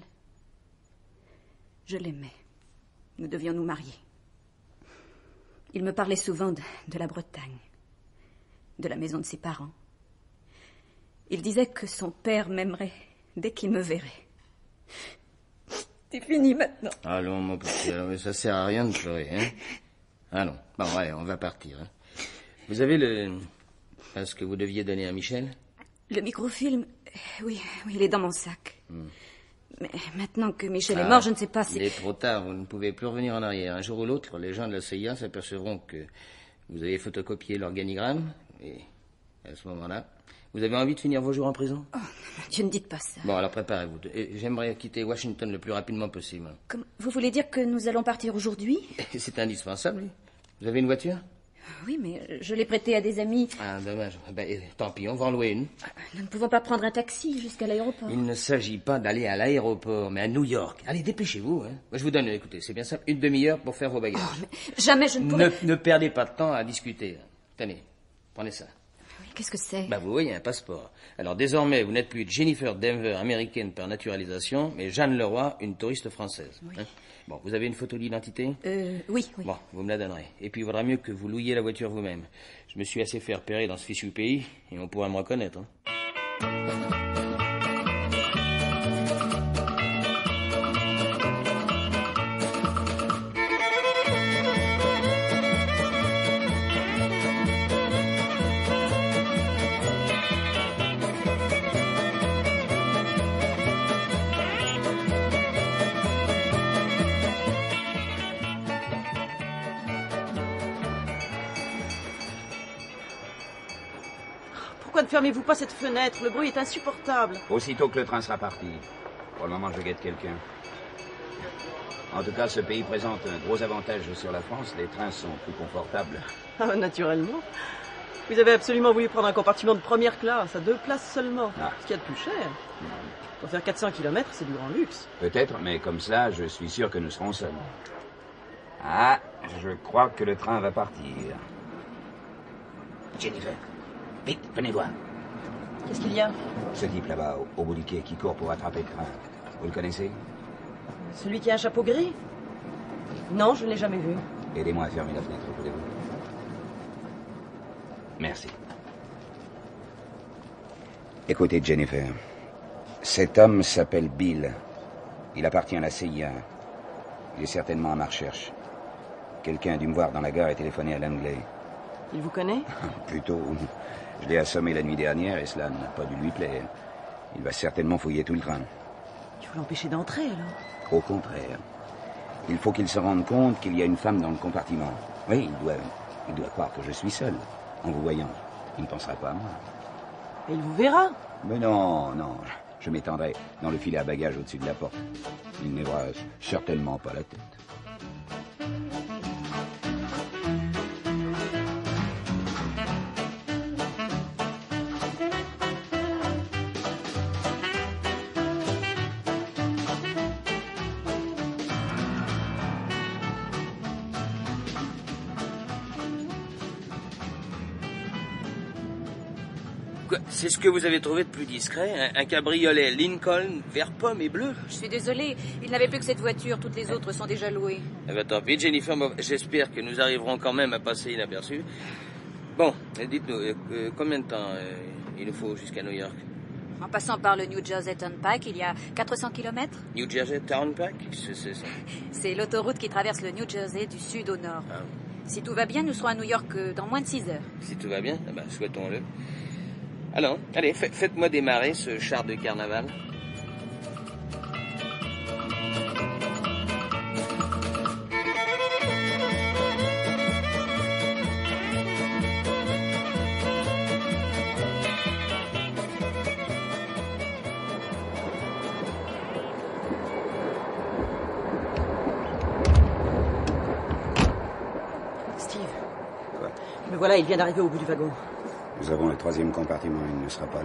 Je l'aimais. Nous devions nous marier. Il me parlait souvent de, de la Bretagne, de la maison de ses parents. Il disait que son père m'aimerait dès qu'il me verrait. C'est fini maintenant. Allons, mon petit, alors, ça sert à rien de pleurer, hein. Allons, bon, allez, on va partir. Hein. Vous avez le... ce que vous deviez donner à Michel? Le microfilm, oui, oui, il est dans mon sac. Hmm. Mais maintenant que Michel ah, est mort, je ne sais pas si... Il est trop tard, vous ne pouvez plus revenir en arrière. Un jour ou l'autre, les gens de la C I A s'apercevront que vous avez photocopié l'organigramme, et à ce moment-là, vous avez envie de finir vos jours en prison? Oh, Dieu, ne dites pas ça. Bon, alors préparez-vous. J'aimerais quitter Washington le plus rapidement possible. Comme... Vous voulez dire que nous allons partir aujourd'hui? C'est indispensable, oui. Vous avez une voiture? Oui, mais je l'ai prêté à des amis. Ah, dommage. Ben, tant pis, on va en louer une. Nous ne pouvons pas prendre un taxi jusqu'à l'aéroport. Il ne s'agit pas d'aller à l'aéroport, mais à New York. Allez, dépêchez-vous. Hein. Je vous donne, écoutez, c'est bien simple, une demi-heure pour faire vos bagages. Oh, mais jamais je ne pourrai... Ne, ne perdez pas de temps à discuter. Tenez, prenez ça. Oui, qu'est-ce que c'est? Bah, vous voyez, un passeport. Alors, désormais, vous n'êtes plus Jennifer Denver, américaine par naturalisation, mais Jeanne Leroy, une touriste française. Oui. Hein. Bon, vous avez une photo d'identité? Euh, oui, oui. Bon, vous me la donnerez. Et puis, il vaudra mieux que vous louiez la voiture vous-même. Je me suis assez fait repérer dans ce fichu pays, et on pourra me reconnaître. Hein. Pourquoi ne fermez-vous pas cette fenêtre? Le bruit est insupportable. Aussitôt que le train sera parti. Pour le moment, je guette quelqu'un. En tout cas, ce pays présente un gros avantage sur la France. Les trains sont plus confortables. Ah, naturellement. Vous avez absolument voulu prendre un compartiment de première classe, à deux places seulement. Ah. Ce qu'il y a de plus cher. Pour faire quatre cents kilomètres, c'est du grand luxe. Peut-être, mais comme ça, je suis sûr que nous serons seuls. Ah, je crois que le train va partir. Jennifer, vite, venez voir. Qu'est-ce qu'il y a? Ce type là-bas, au, au bout du quai, qui court pour attraper le train. Vous le connaissez? Celui qui a un chapeau gris? Non, je ne l'ai jamais vu. Aidez-moi à fermer la fenêtre, voulez-vous? Merci. Écoutez, Jennifer. Cet homme s'appelle Bill. Il appartient à la C I A. Il est certainement à ma recherche. Quelqu'un a dû me voir dans la gare et téléphoner à Langley. Il vous connaît? Plutôt. Je l'ai assommé la nuit dernière et cela n'a pas dû lui plaire. Il va certainement fouiller tout le train. Il faut l'empêcher d'entrer, alors? Au contraire. Il faut qu'il se rende compte qu'il y a une femme dans le compartiment. Oui, il doit, il doit croire que je suis seul. En vous voyant, il ne pensera pas à moi. Et il vous verra? Mais non, non. Je m'étendrai dans le filet à bagages au-dessus de la porte. Il n'aura certainement pas la tête. C'est ce que vous avez trouvé de plus discret? Un, un cabriolet Lincoln, vert pomme et bleu? Je suis désolée, il n'avait plus que cette voiture. Toutes les autres sont déjà louées. Eh ben, tant pis, Jennifer. J'espère que nous arriverons quand même à passer inaperçus. Bon, dites-nous, euh, combien de temps euh, il nous faut jusqu'à New York? En passant par le New Jersey Turnpike, il y a quatre cents kilomètres. New Jersey Turnpike? C'est ça. C'est l'autoroute qui traverse le New Jersey du sud au nord. Ah. Si tout va bien, nous serons à New York dans moins de six heures. Si tout va bien? Eh ben, souhaitons-le. Alors, allez, faites-moi démarrer ce char de carnaval. Steve. Quoi? Me voilà, il vient d'arriver au bout du wagon. Nous avons le troisième compartiment, il ne sera pas long.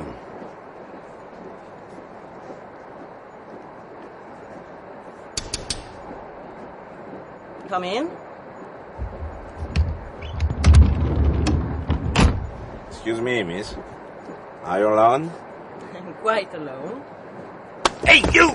Come in. Excuse me, miss. Are you alone? I'm quite alone. Hey, you!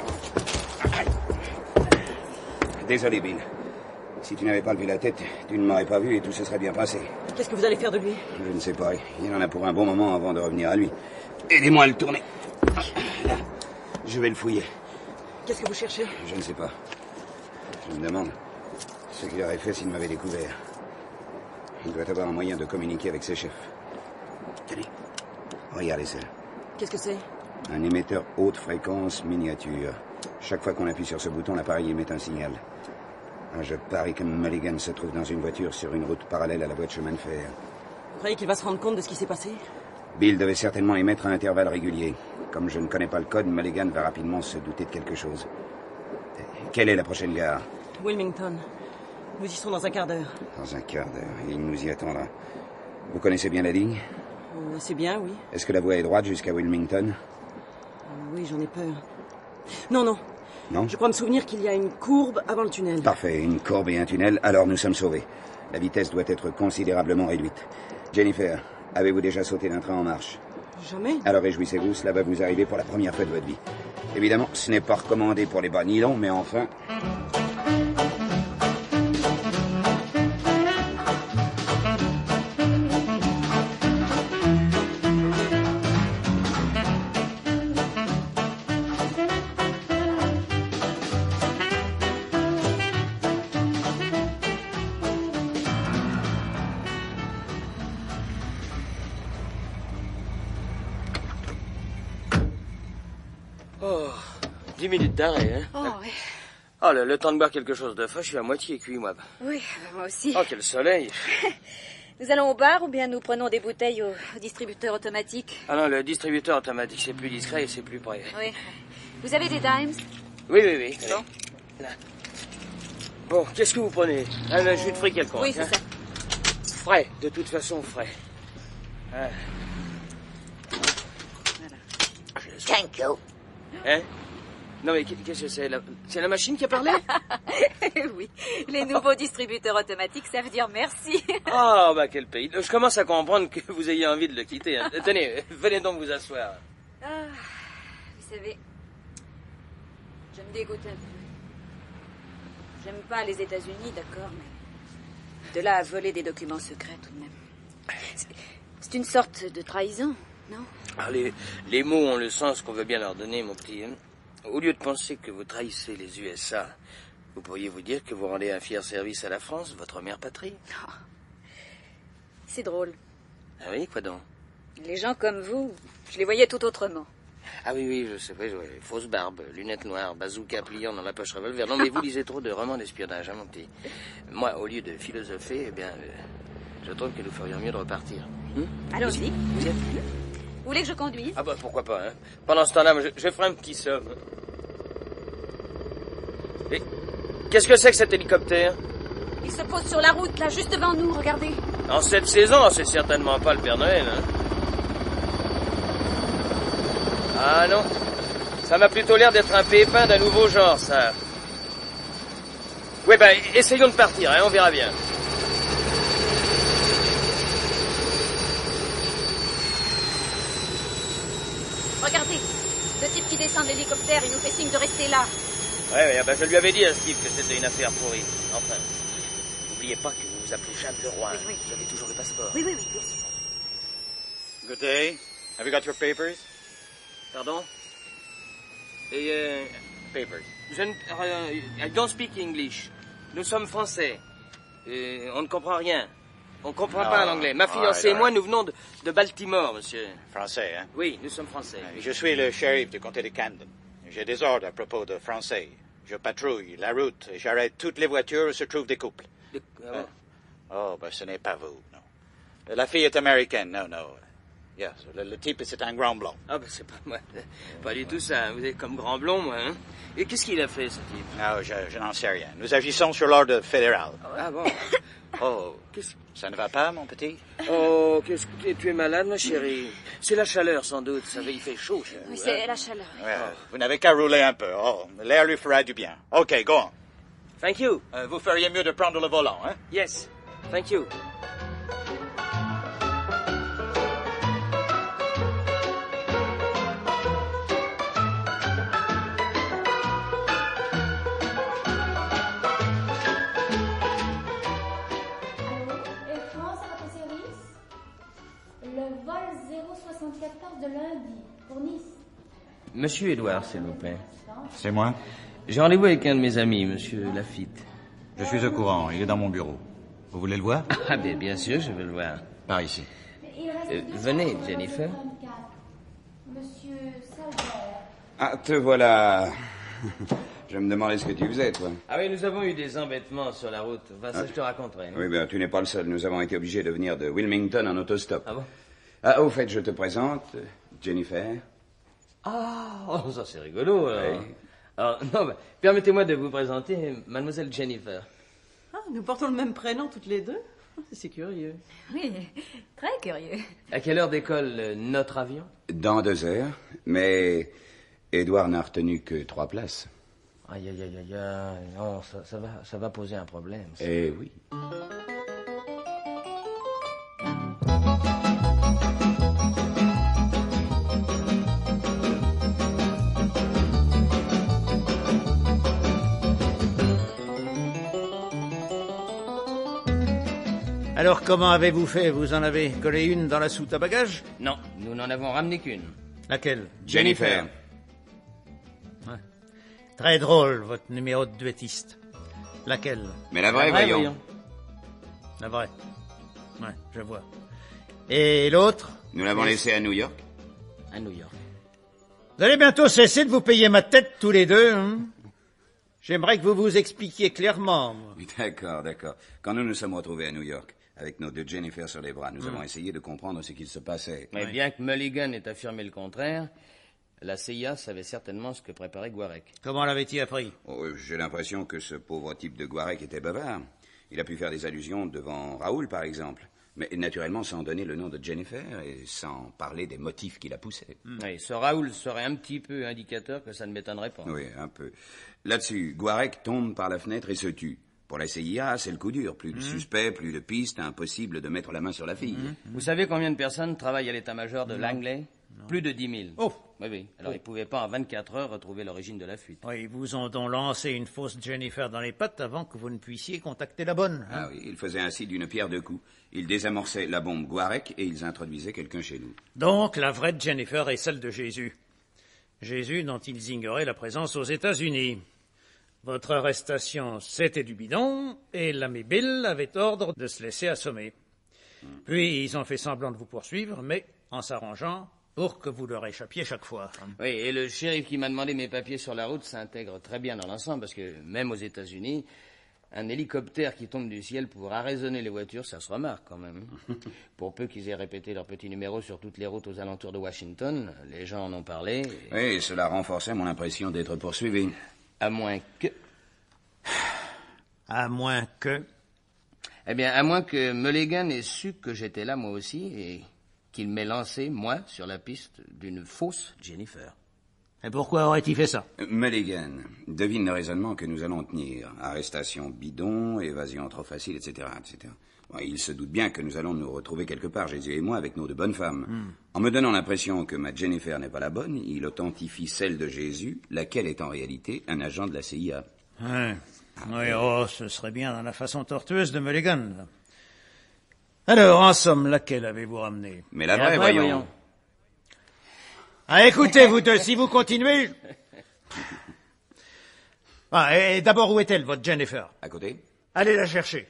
Désolé, Bill. Si tu n'avais pas levé la tête, tu ne m'aurais pas vu et tout se serait bien passé. Qu'est-ce que vous allez faire de lui? Je ne sais pas. Il en a pour un bon moment avant de revenir à lui. Aidez-moi à le tourner. Là, je vais le fouiller. Qu'est-ce que vous cherchez? Je ne sais pas. Je me demande ce qu'il aurait fait s'il m'avait découvert. Il doit avoir un moyen de communiquer avec ses chefs. Tenez, regardez ça. Qu'est-ce que c'est? Un émetteur haute fréquence miniature. Chaque fois qu'on appuie sur ce bouton, l'appareil émet un signal. Je parie que Mulligan se trouve dans une voiture sur une route parallèle à la voie de chemin de fer. Vous croyez qu'il va se rendre compte de ce qui s'est passé? Bill devait certainement émettre à intervalles réguliers. Comme je ne connais pas le code, Mulligan va rapidement se douter de quelque chose. Quelle est la prochaine gare? Wilmington. Nous y serons dans un quart d'heure. Dans un quart d'heure, et il nous y attendra. Vous connaissez bien la ligne? Euh, C'est bien, oui. Est-ce que la voie est droite jusqu'à Wilmington? Euh, Oui, j'en ai peur. Non, non. Non? Je crois me souvenir qu'il y a une courbe avant le tunnel. Parfait, une courbe et un tunnel, alors nous sommes sauvés. La vitesse doit être considérablement réduite. Jennifer, avez-vous déjà sauté d'un train en marche? Jamais. Alors réjouissez-vous, cela va vous arriver pour la première fois de votre vie. Évidemment, ce n'est pas recommandé pour les bas nylons, mais enfin... Oh, dix minutes d'arrêt, hein? Oh, oui. Oh, le, le temps de boire quelque chose de frais, je suis à moitié cuit, moi. Oui, moi aussi. Oh, quel soleil. Nous allons au bar ou bien nous prenons des bouteilles au, au distributeur automatique? Ah non, le distributeur automatique, c'est plus discret et c'est plus près. Oui. Vous avez des dimes? Oui, oui, oui. Bon. Là. Bon, qu'est-ce que vous prenez? Un jus de fruits quelconque. Oui, c'est hein? ça. Frais, de toute façon, frais. Ah. Thank you. Hein? Non, mais qu'est-ce que c'est? la... C'est la machine qui a parlé? Oui, les nouveaux distributeurs automatiques, ça veut dire merci. Ah, bah quel pays. Je commence à comprendre que vous ayez envie de le quitter. Hein. Tenez, venez donc vous asseoir. Ah, vous savez, je me dégoûte un peu. J'aime pas les États-Unis, d'accord, mais de là à voler des documents secrets tout de même. C'est- C'est une sorte de trahison, non? Ah, les, les mots ont le sens qu'on veut bien leur donner, mon petit. Hein. Au lieu de penser que vous trahissez les U S A, vous pourriez vous dire que vous rendez un fier service à la France, votre mère patrie. Oh. C'est drôle. Ah oui, quoi donc? Les gens comme vous, je les voyais tout autrement. Ah oui, oui, je sais, oui, oui. Fausse barbe, lunettes noires, bazooka pliant dans la poche revolver. Non, mais vous lisez trop de romans d'espionnage, hein, mon petit. Moi, au lieu de philosopher, eh bien, euh, je trouve que nous ferions mieux de repartir. Hum? Allons-y. Vous y êtes? Vous voulez que je conduise? Ah bah pourquoi pas, hein. Pendant ce temps-là, je, je ferai un petit somme. Et qu'est-ce que c'est que cet hélicoptère? Il se pose sur la route, là, juste devant nous, regardez. En cette saison, c'est certainement pas le Père Noël, hein. Ah non, ça m'a plutôt l'air d'être un pépin d'un nouveau genre, ça. Oui, ben, essayons de partir, hein, on verra bien. Regardez, le type qui descend de l'hélicoptère, il nous fait signe de rester là. Ouais, ouais, ben, je lui avais dit à Steve que c'était une affaire pourrie. Enfin, n'oubliez pas que vous vous appelez Jeanne Leroy. Oui, oui. Vous avez toujours le passeport. Oui, oui, oui, bien sûr. Good day. Have you got your papers? Pardon? Et, euh... Papers. Je ne... euh, I don't speak English. Nous sommes français. Et on ne comprend rien. On ne comprend Ah, pas l'anglais. Ma fiancée alright, et moi, alright. nous venons de, de Baltimore, monsieur. Français, hein? Oui, nous sommes français. oui. Je suis le shérif du comté de Camden. J'ai des ordres à propos de Français. Je patrouille la route et j'arrête toutes les voitures où se trouvent des couples. De- ah bon? Hein? Oh, ben ce n'est pas vous, non. La fille est américaine, non, non. Yes, le, le type, c'est un grand blond. Ah ben c'est pas moi. Pas du tout ça. Vous êtes comme grand blond, moi. Hein? Et qu'est-ce qu'il a fait, ce type? Non, je, je n'en sais rien. Nous agissons sur l'ordre fédéral. Ah bon? Oh, Qu'est-ce... ça ne va pas, mon petit? Oh, qu'est-ce que tu es malade, ma chérie? C'est la chaleur, sans doute. Vous savez, il fait chaud chez vous. Oui, hein? c'est la chaleur. Ouais, vous n'avez qu'à rouler un peu. Oh, l'air lui fera du bien. OK, go on. Thank you. Euh, vous feriez mieux de prendre le volant, hein? Yes. Thank you. Air France à votre service. Le vol zéro soixante-quatorze de lundi pour Nice. Monsieur Edouard, s'il vous plaît. C'est moi. J'ai rendez-vous avec un de mes amis, monsieur Lafitte. Je suis au courant. Il est dans mon bureau. Vous voulez le voir? Ah bien, bien sûr, je veux le voir. Par ici. Il reste Euh, deux venez, chambres Jennifer. sur vingt-quatre. Monsieur Salvert. Ah, te voilà. Je me demandais ce que tu faisais, toi. Ah oui, nous avons eu des embêtements sur la route. Enfin, ça, Ah. je te raconterai. hein. Oui, ben, tu n'es pas le seul. Nous avons été obligés de venir de Wilmington en autostop. Ah bon? Ah, au fait, je te présente euh, Jennifer. Ah, oh, ça c'est rigolo, alors. Oui. Alors, non, bah, permettez-moi de vous présenter Mademoiselle Jennifer. Ah, nous portons le même prénom toutes les deux. C'est curieux. Oui, très curieux. À quelle heure décolle euh, notre avion? Dans deux heures, mais Édouard n'a retenu que trois places. Aïe, aïe, aïe, aïe, aïe. Non, ça, ça, va, ça va poser un problème. Ça. Eh oui. Alors, comment avez-vous fait? Vous en avez collé une dans la soute à bagages? Non, nous n'en avons ramené qu'une. Laquelle? Jennifer. Ouais. Très drôle, votre numéro de duettiste. Laquelle? Mais la vraie, voyons. voyons. La vraie. Ouais, je vois. Et l'autre? Nous l'avons laissée à New York. À New York. Vous allez bientôt cesser de vous payer ma tête tous les deux, hein? J'aimerais que vous vous expliquiez clairement. Moi. D'accord, d'accord. Quand nous nous sommes retrouvés à New York, avec nos deux Jennifer sur les bras, nous mmh. avons essayé de comprendre ce qu'il se passait. Mais oui. Bien que Mulligan ait affirmé le contraire, la C I A savait certainement ce que préparait Guarec. Comment l'avait-il appris? Oh, j'ai l'impression que ce pauvre type de Guarec était bavard. Il a pu faire des allusions devant Raoul, par exemple. Mais naturellement sans donner le nom de Jennifer et sans parler des motifs qui la poussaient. Mmh. Oui, ce Raoul serait un petit peu indicateur que ça ne m'étonnerait pas. Oui, un peu. Là-dessus, Guarec tombe par la fenêtre et se tue. Pour la C I A, c'est le coup dur. Plus de mmh. suspects, plus de pistes, impossible de mettre la main sur la fille. Mmh. Vous savez combien de personnes travaillent à l'état-major de Langley? Non. Plus de dix mille. Oh! Oui, oui. Alors, oh. Ils ne pouvaient pas en vingt-quatre heures retrouver l'origine de la fuite. Oui, ils vous ont donc lancé une fausse Jennifer dans les pattes avant que vous ne puissiez contacter la bonne. Hein? Ah oui, ils faisaient ainsi d'une pierre deux coups. Ils désamorçaient la bombe Guarec et ils introduisaient quelqu'un chez nous. Donc, la vraie Jennifer est celle de Jésus. Jésus dont ils ignoraient la présence aux États-Unis. Votre arrestation, c'était du bidon, et l'ami Bill avait ordre de se laisser assommer. Puis, ils ont fait semblant de vous poursuivre, mais en s'arrangeant pour que vous leur échappiez chaque fois. Oui, et le shérif qui m'a demandé mes papiers sur la route s'intègre très bien dans l'ensemble, parce que même aux États-Unis, un hélicoptère qui tombe du ciel pour arraisonner les voitures, ça se remarque quand même. Pour peu qu'ils aient répété leur petit numéro sur toutes les routes aux alentours de Washington, les gens en ont parlé. Et... Oui, et cela renforçait mon impression d'être poursuivi. À moins que... À moins que... Eh bien, à moins que Mulligan ait su que j'étais là moi aussi et qu'il m'ait lancé, moi, sur la piste d'une fausse Jennifer. Et pourquoi aurait-il fait ça? Mulligan, devine le raisonnement que nous allons tenir. Arrestation bidon, évasion trop facile, et cetera, et cetera. Bon, il se doute bien que nous allons nous retrouver quelque part, Jésus et moi, avec nos deux bonnes femmes. Mm. En me donnant l'impression que ma Jennifer n'est pas la bonne, il authentifie celle de Jésus, laquelle est en réalité un agent de la C I A. Ouais. Ah, oui, oh, ce serait bien dans la façon tortueuse de Mulligan. Alors, en somme, laquelle avez-vous ramené? Mais la vraie, voyons. voyons. Ah, écoutez, vous deux, si vous continuez... Ah, et d'abord, où est-elle, votre Jennifer? À côté. Allez la chercher.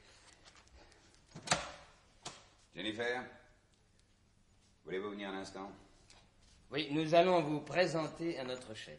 Jennifer, voulez-vous venir un instant? Oui, nous allons vous présenter à notre chef.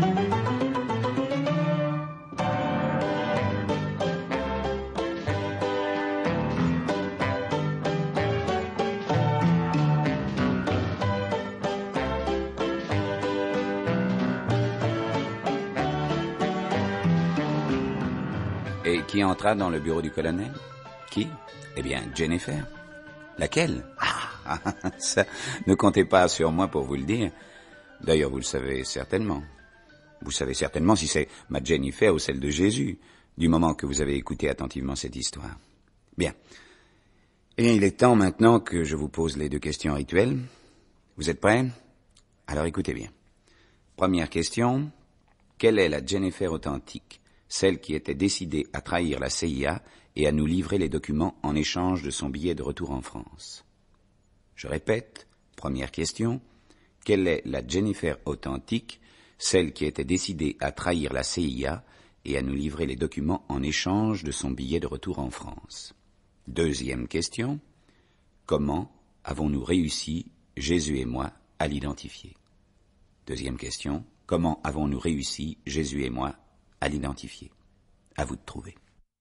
Et qui entra dans le bureau du colonel? Qui? Eh bien, Jennifer. Laquelle? Ah, ça, ne comptez pas sur moi pour vous le dire. D'ailleurs, vous le savez certainement. Vous savez certainement si c'est ma Jennifer ou celle de Jésus, du moment que vous avez écouté attentivement cette histoire. Bien. Eh bien, il est temps maintenant que je vous pose les deux questions rituelles. Vous êtes prêts? Alors écoutez bien. Première question. Quelle est la Jennifer authentique? Celle qui était décidée à trahir la C I A et à nous livrer les documents en échange de son billet de retour en France. Je répète, première question, quelle est la Jennifer authentique, celle qui était décidée à trahir la C I A et à nous livrer les documents en échange de son billet de retour en France? Deuxième question, comment avons-nous réussi, Jésus et moi, à l'identifier? Deuxième question, comment avons-nous réussi, Jésus et moi, à l'identifier? À vous de trouver.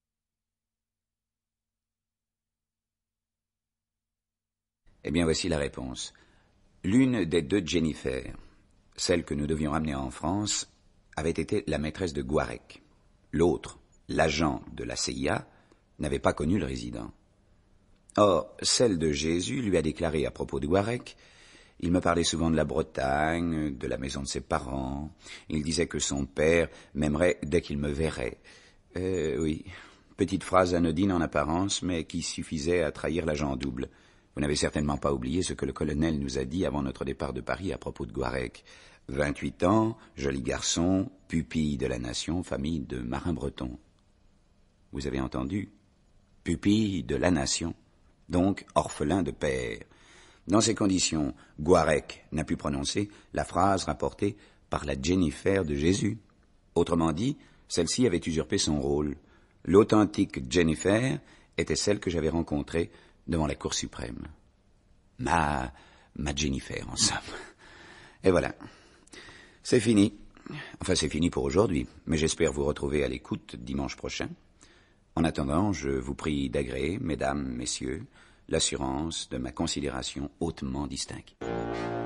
Eh bien, voici la réponse. L'une des deux Jennifer, celle que nous devions ramener en France, avait été la maîtresse de Guarec. L'autre, l'agent de la C I A, n'avait pas connu le résident. Or, celle de Jésus lui a déclaré à propos de Guarec, il me parlait souvent de la Bretagne, de la maison de ses parents. Il disait que son père m'aimerait dès qu'il me verrait. Euh, oui, petite phrase anodine en apparence, mais qui suffisait à trahir l'agent double. Vous n'avez certainement pas oublié ce que le colonel nous a dit avant notre départ de Paris à propos de Guarec. vingt-huit ans, joli garçon, pupille de la nation, famille de marins bretons. Vous avez entendu? Pupille de la nation, donc orphelin de père. Dans ces conditions, Guarec n'a pu prononcer la phrase rapportée par la Jennifer de Jésus. Autrement dit, celle-ci avait usurpé son rôle. L'authentique Jennifer était celle que j'avais rencontrée devant la Cour suprême. Ma... ma Jennifer, en somme. Et voilà. C'est fini. Enfin, c'est fini pour aujourd'hui, mais j'espère vous retrouver à l'écoute dimanche prochain. En attendant, je vous prie d'agréer, mesdames, messieurs, l'assurance de ma considération hautement distincte.